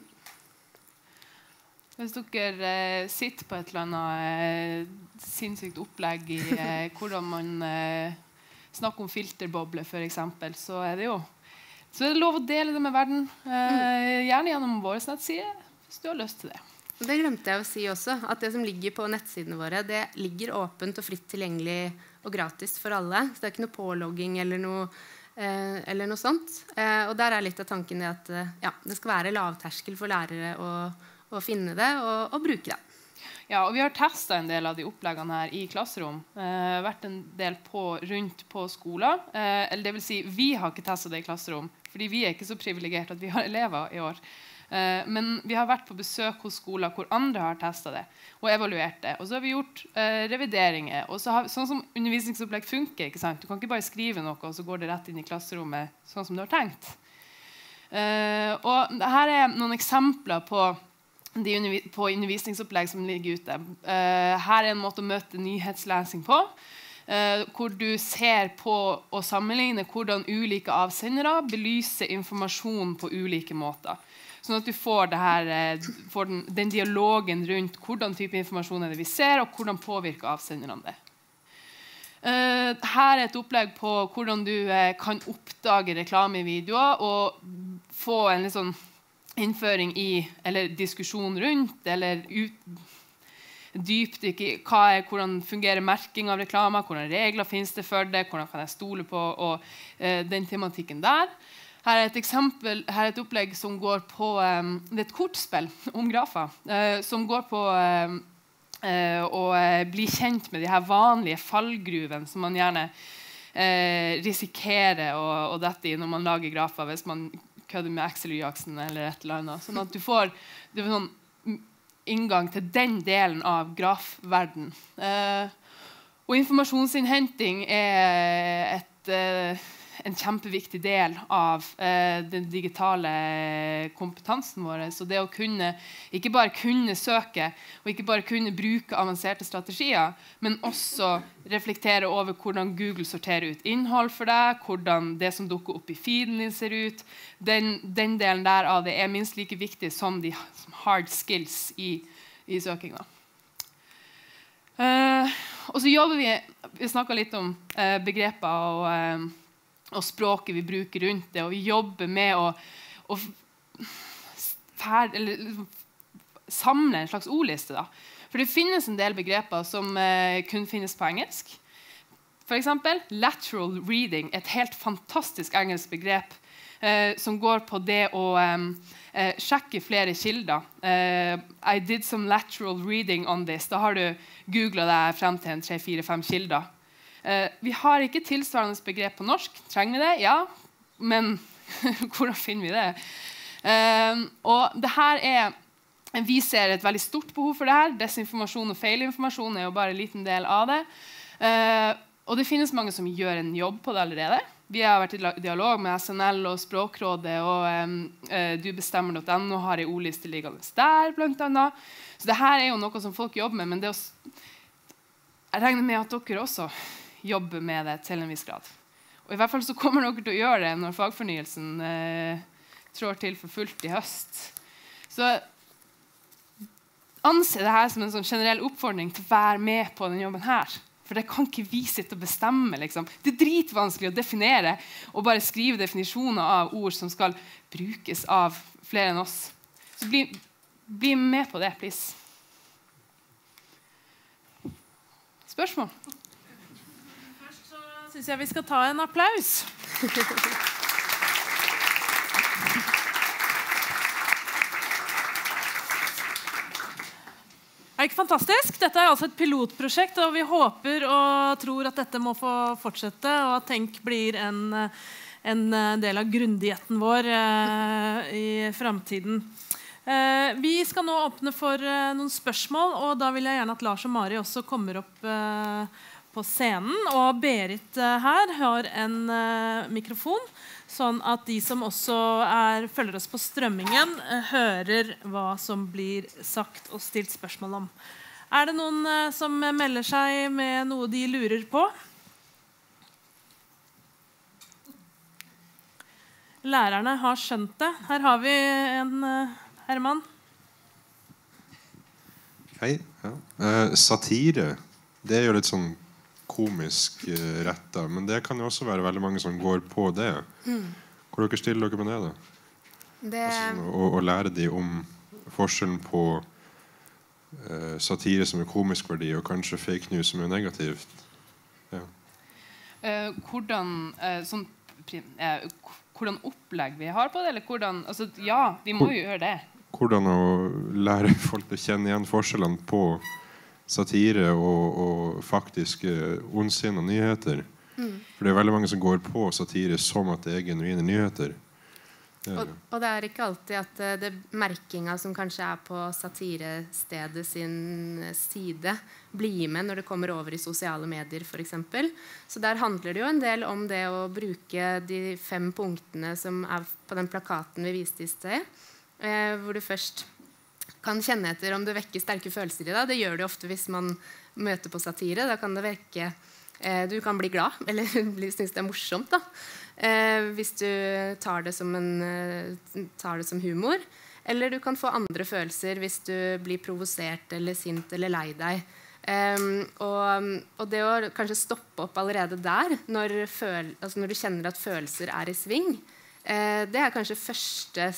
Hvis dere eh, sitter på et eller annet eh, sinnssykt opplegg i eh, hvordan man eh, snakker om filterbobler, for eksempel, så er det jo så er det lov å dele det med verden. Eh, gjerne gjennom vår nettside, hvis du har lyst til det. Det glemte jeg å si også, at det som ligger på nettsidene våre, det ligger åpent og fritt tilgjengelig og gratis for alle. Så det er ikke noe pålogging eller noe, eh, eller noe sånt. Eh, og der er litt av tanken i at eh, ja, det skal være lavterskel for lærere å, å finne det og, og bruke det. Ja, og vi har testet en del av de oppleggene her i klasserom. Eh, vært en del på, rundt på skoler. Eh, eller det vil si, vi har ikke testet det i klasserom, fordi vi er ikke så privilegert at vi har elever i år. Eh, men vi har vært på besøk hos skoler hvor andre har testet det og evaluert det. Og så har vi gjort eh, revideringer. Og så har, sånn som undervisningsopplegg funker, ikke sant? Du kan ikke bare skrive noe, og så går det rett inn i klasserommet, sånn som du har tenkt. Eh, og her er noen eksempler på De undervi på undervisningsopplegg som ligger ute. Uh, her er en måte å møte nyhetslesing på, uh, hvor du ser på og sammenligner hvordan ulike avsendere belyser informasjon på ulike måter. Sånn at du får, det her, uh, får den, den dialogen rundt hvordan type informasjon er det vi ser, og hvordan påvirker avsenderne det. Uh, her er et opplegg på hvordan du uh, kan oppdage reklamevideoer og få en litt sånn innføring i, eller diskusjon rundt, eller ut, dypdykk i hva er, hvordan fungerer merking av reklame, hvordan regler finnes det for det, hvordan kan jeg stole på, og eh, den tematikken der. Her er et eksempel, her er et opplegg som går på, um, det er et kortspill om grafer, uh, som går på um, uh, å uh, bli kjent med de her vanlige fallgruvene som man gjerne uh, risikerer å, å dette i når man lager grafer, hvis man kødder med Excel-jaksen eller et eller annet. Sånn at du får, du får sånn inngang til den delen av grafverden. Eh, og informasjonsinnhenting er et, eh, en kjempeviktig del av eh, den digitale kompetansen vår. Så det å kunne, ikke bare kunne søke, og ikke bare kunne bruke avanserte strategier, men også reflektere over hvordan Google sorterer ut innhold for deg, hvordan det som dukker opp i feeden din ser ut. Den, den delen der av det er minst like viktig som de hard skills i, i søking. Uh, og så jobber vi, vi snakket litt om uh, begreper og, uh, og språket vi bruker rundt det, og vi jobber med å, å ferd, eller, samle en slags ordliste. Da. For det finnes en del begreper som uh, kun finnes på engelsk. For eksempel lateral reading, et helt fantastisk engelsk begrep uh, som går på det å um, uh, sjekke flere kilder. Uh, I did some lateral reading on this. Da har du googlet deg frem til en tre, fire, fem kilder. Uh, vi har ikke tilsvarende begrep på norsk. Trenger vi det? Ja. Men hvordan finner vi det? Uh, og det her er, vi ser et veldig stort behov for det her. Desinformasjon og feilinformasjon er jo bare en liten del av det. Uh, og det finnes mange som gjør en jobb på det allerede. Vi har vært i dialog med S N L og Språkrådet, og um, uh, du bestemmer punktum no har en ordliste liggende der, blant annet. Så det her er jo noe som folk jobber med, men det å, jeg regner med at dere også jobber med det til en viss grad. Og i hvert fall så kommer dere til å gjøre det når fagfornyelsen uh, trår til for fullt i høst. Så anse det her som en sånn generell oppfordring til å være med på den jobben her. For det kan ikke vi sitte og bestemme. Liksom. Det er dritvanskelig å definere og bare skrive definisjoner av ord som skal brukes av flere enn oss. Så bli, bli med på det, please. Spørsmål? Først så synes jeg vi skal ta en applaus. Er det ikke fantastisk? Dette er altså et pilotprosjekt, og vi håper og tror at dette må få fortsette, og at Tenk blir en, en del av grundigheten vår eh, i fremtiden. Eh, vi skal nå åpne for eh, noen spørsmål, og da vil jeg gjerne at Lars og Mari også kommer opp eh, på scenen. Og Berit eh, her har en eh, mikrofon, sånn at de som også er, følger oss på strømmingen, eh, hører hva som blir sagt og stilt spørsmål om. Er det noen eh, som melder seg med noe de lurer på? Lærerne har skjønt det. Her har vi en eh, Herman. Hei. Ja. Eh, satire, det er jo litt sånn komisk uh, retta, men det kan jo også være veldig mange som går på det. Mm. Hvor dere stiller dere med det da? Det... Altså, å, å lære de om forskjellen på uh, satire som er komisk verdi, og kanskje fake news som er negativt. Ja. Uh, hvordan, uh, sånn, uh, hvordan opplegg vi har på det, eller hvordan, altså, ja, vi må jo gjøre det. Hvordan å lære folk å kjenne igjen forskjellene på satire og, og faktiske ondsinne nyheter. Mm. For det er veldig mange som går på satire som at det er genuine nyheter. Ja. Og, og det er ikke alltid at uh, det merkinga som kanskje er på satirestedet sin side, blir med når det kommer over i sosiale medier, for eksempel. Så der handler det jo en del om det å bruke de fem punktene som er på den plakaten vi viste i sted, uh, hvor du først kan kjenne etter om det vekker sterke følelser i deg. Det gjør det ofte hvis man møter på satire. Da kan det vekke, eh, du kan bli glad, eller synes det er morsomt da. Eh, hvis du tar det, som en, eh, tar det som humor. Eller du kan få andre følelser hvis du blir provosert eller sint eller lei deg. Eh, og, og det å kanskje stoppe opp allerede der, når, føl, altså når du kjenner at følelser er i sving, eh, det er kanskje første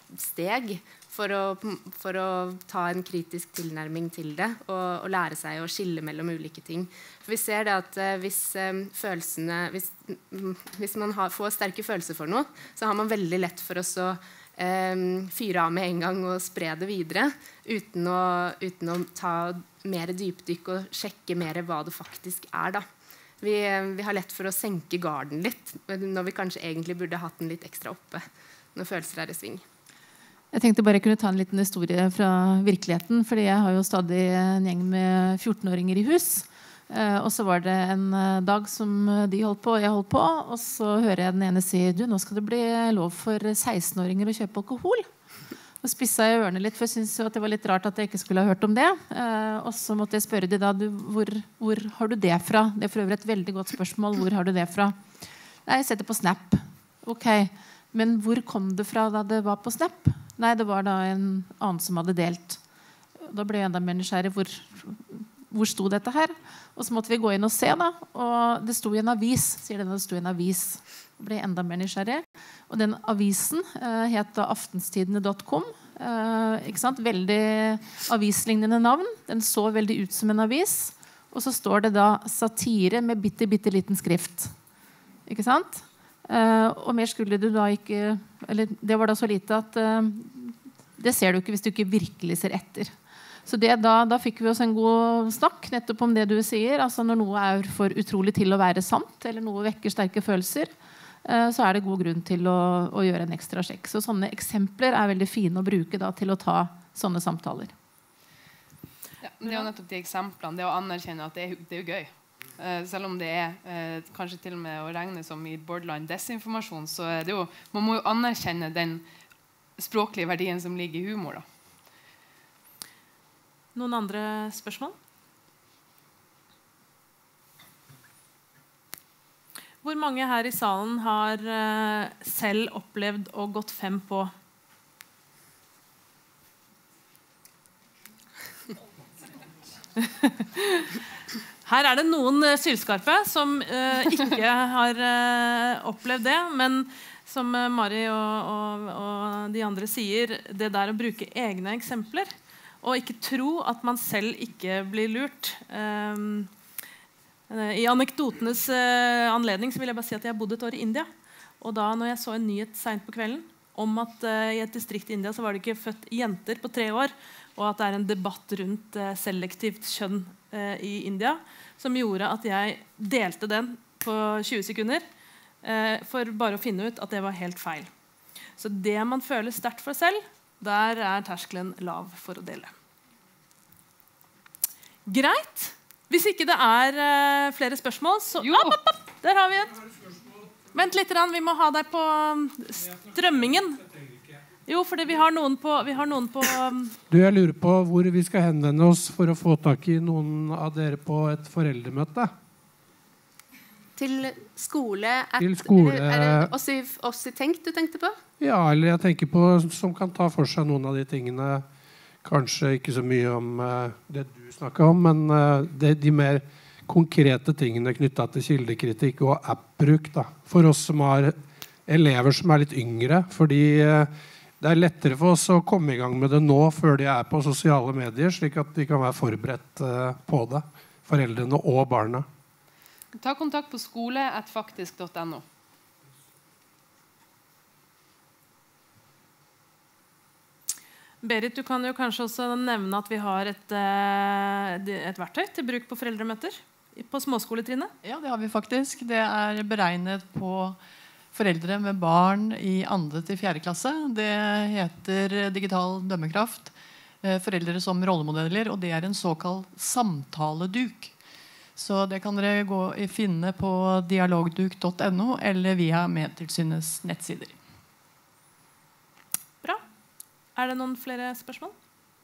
steg For å, for å ta en kritisk tilnærming til det og, og lære seg å skille mellom ulike ting. For vi ser det at uh, hvis, um, følelsene, hvis, um, hvis man har, får sterke følelser for noe, så har man veldig lett for å så, um, fyre av med en gang og spre det videre, uten å, uten å ta mer dypdykk og sjekke mer hva det faktisk er. Da. Vi, um, vi har lett for å senke garden litt, når vi kanskje egentlig burde hatt den litt ekstra oppe når følelser er i sving. Jeg tenkte bare jeg kunne ta en liten historie fra virkeligheten, fordi jeg har jo stadig en gjeng med fjortenåringer i hus. Eh, og så var det en dag som de holdt på, og jeg holdt på, og så hører jeg den ene si, du, nå skal det bli lov for sekstenåringer å kjøpe alkohol. Og spissa jeg ørene litt, for jeg syntes jo at det var litt rart at jeg ikke skulle ha hørt om det. Eh, og så måtte jeg spørre de da, du, hvor, hvor har du det fra? Det er for øvrig et veldig godt spørsmål, hvor har du det fra? Nei, jeg setter på Snap. Ok, men hvor kom det fra da det var på Snap? Nei, det var da en annen som hadde delt. Da ble jeg enda mer nysgjerrig. Hvor, hvor sto dette her? Og så måtte vi gå inn og se da. Og det sto i en avis. Sier den, det sto i en avis. Da ble jeg enda mer nysgjerrig. Og den avisen eh, het da aftentidene punktum com. Eh, ikke sant? Veldig avislignende navn. Den så veldig ut som en avis. Og så står det da satire med bitte, bitte liten skrift. Ikke sant? Uh, og mer skulle du da ikke, eller det var da så lite at uh, det ser du ikke hvis du ikke virkelig ser etter. Så det, da, da fikk vi oss en god snakk nettopp om det du sier. Altså når noe er for utrolig til å være sant, eller noe vekker sterke følelser, uh, så er det god grunn til å, å gjøre en ekstra sjekk. Så sånne eksempler er veldig fine å bruke da, til å ta sånne samtaler. Ja, det er jo nettopp de eksemplene, det å anerkjenne at det er, det er jo gøy. Uh, selv om det er uh, kanskje til og med å regne som i borderline desinformasjon, så er det jo, man må jo anerkjenne den språklige verdien som ligger i humor. Da. Noen andre spørsmål? Hvor mange her i salen har uh, selv opplevd og gått fem på? Her er det noen uh, sylskarpe som uh, ikke har uh, opplevd det, men som uh, Mari og, og, og de andre sier, det der å bruke egne eksempler, og ikke tro at man selv ikke blir lurt. Um, uh, I anekdotenes uh, anledning så vil jeg bare si at jeg bodde et år i India, og da når jeg så en nyhet sent på kvelden, om at uh, i et distrikt i India så var det ikke født jenter på tre år, og at det er en debatt rundt uh, selektivt kjønn uh, i India, som gjorde at jeg delte den på tjue sekunder uh, for bare å finne ut at det var helt feil. Så det man føler sterkt for selv, der er terskelen lav for å dele. Greit. Hvis ikke det er uh, flere spørsmål, så opp, opp, opp. Der har vi et. Vent litt, vi må ha deg på strømmingen. Jo, fordi vi har noen på, vi har noen på um... Du, jeg lurer på hvor vi skal henvende oss for å få tak i noen av dere på et foreldremøte. Til skole, at, Til skole. Er det oss i, oss i Tenk du tenkte på? Ja, eller jeg tenker på som kan ta for seg noen av de tingene. Kanskje ikke så mye om uh, det du snakket om, men uh, det, de mer konkrete tingene knyttet til kildekritikk og app-bruk da. For oss som har elever som er litt yngre, fordi uh, det er lettere for oss å komme i gang med det nå før de er på sosiale medier, slik at de kan være forberedt uh, på det, foreldrene og barna. Ta kontakt på skole at faktisk punktum no. Berit, du kan jo kanskje også nevne at vi har et, et verktøy til bruk på foreldremøter på småskoletrinnet. Ja, det har vi faktisk. Det er beregnet på foreldre med barn i andre til fjerde klasse. Det heter digital dømmekraft. Foreldre som rollemodeller, og det er en såkalt samtaleduk. Så det kan dere gå og finne på dialogduk punktum no eller via Medtilsynets nettsider. Bra. Er det noen flere spørsmål?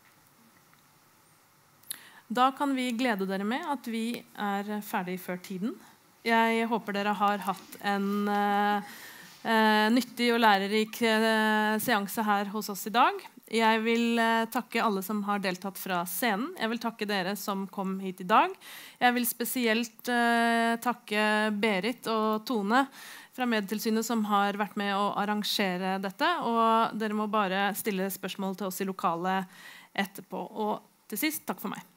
Da kan vi glede dere med at vi er ferdig før tiden. Jeg håper dere har hatt en uh, uh, nyttig og lærerik uh, seanse her hos oss i dag. Jeg vil uh, takke alle som har deltatt fra scenen. Jeg vil takke dere som kom hit i dag. Jeg vil spesielt uh, takke Berit og Tone fra Medtilsynet som har vært med å arrangere dette. Og dere må bare stille spørsmål til oss i lokalet etterpå. Og til sist, takk for meg.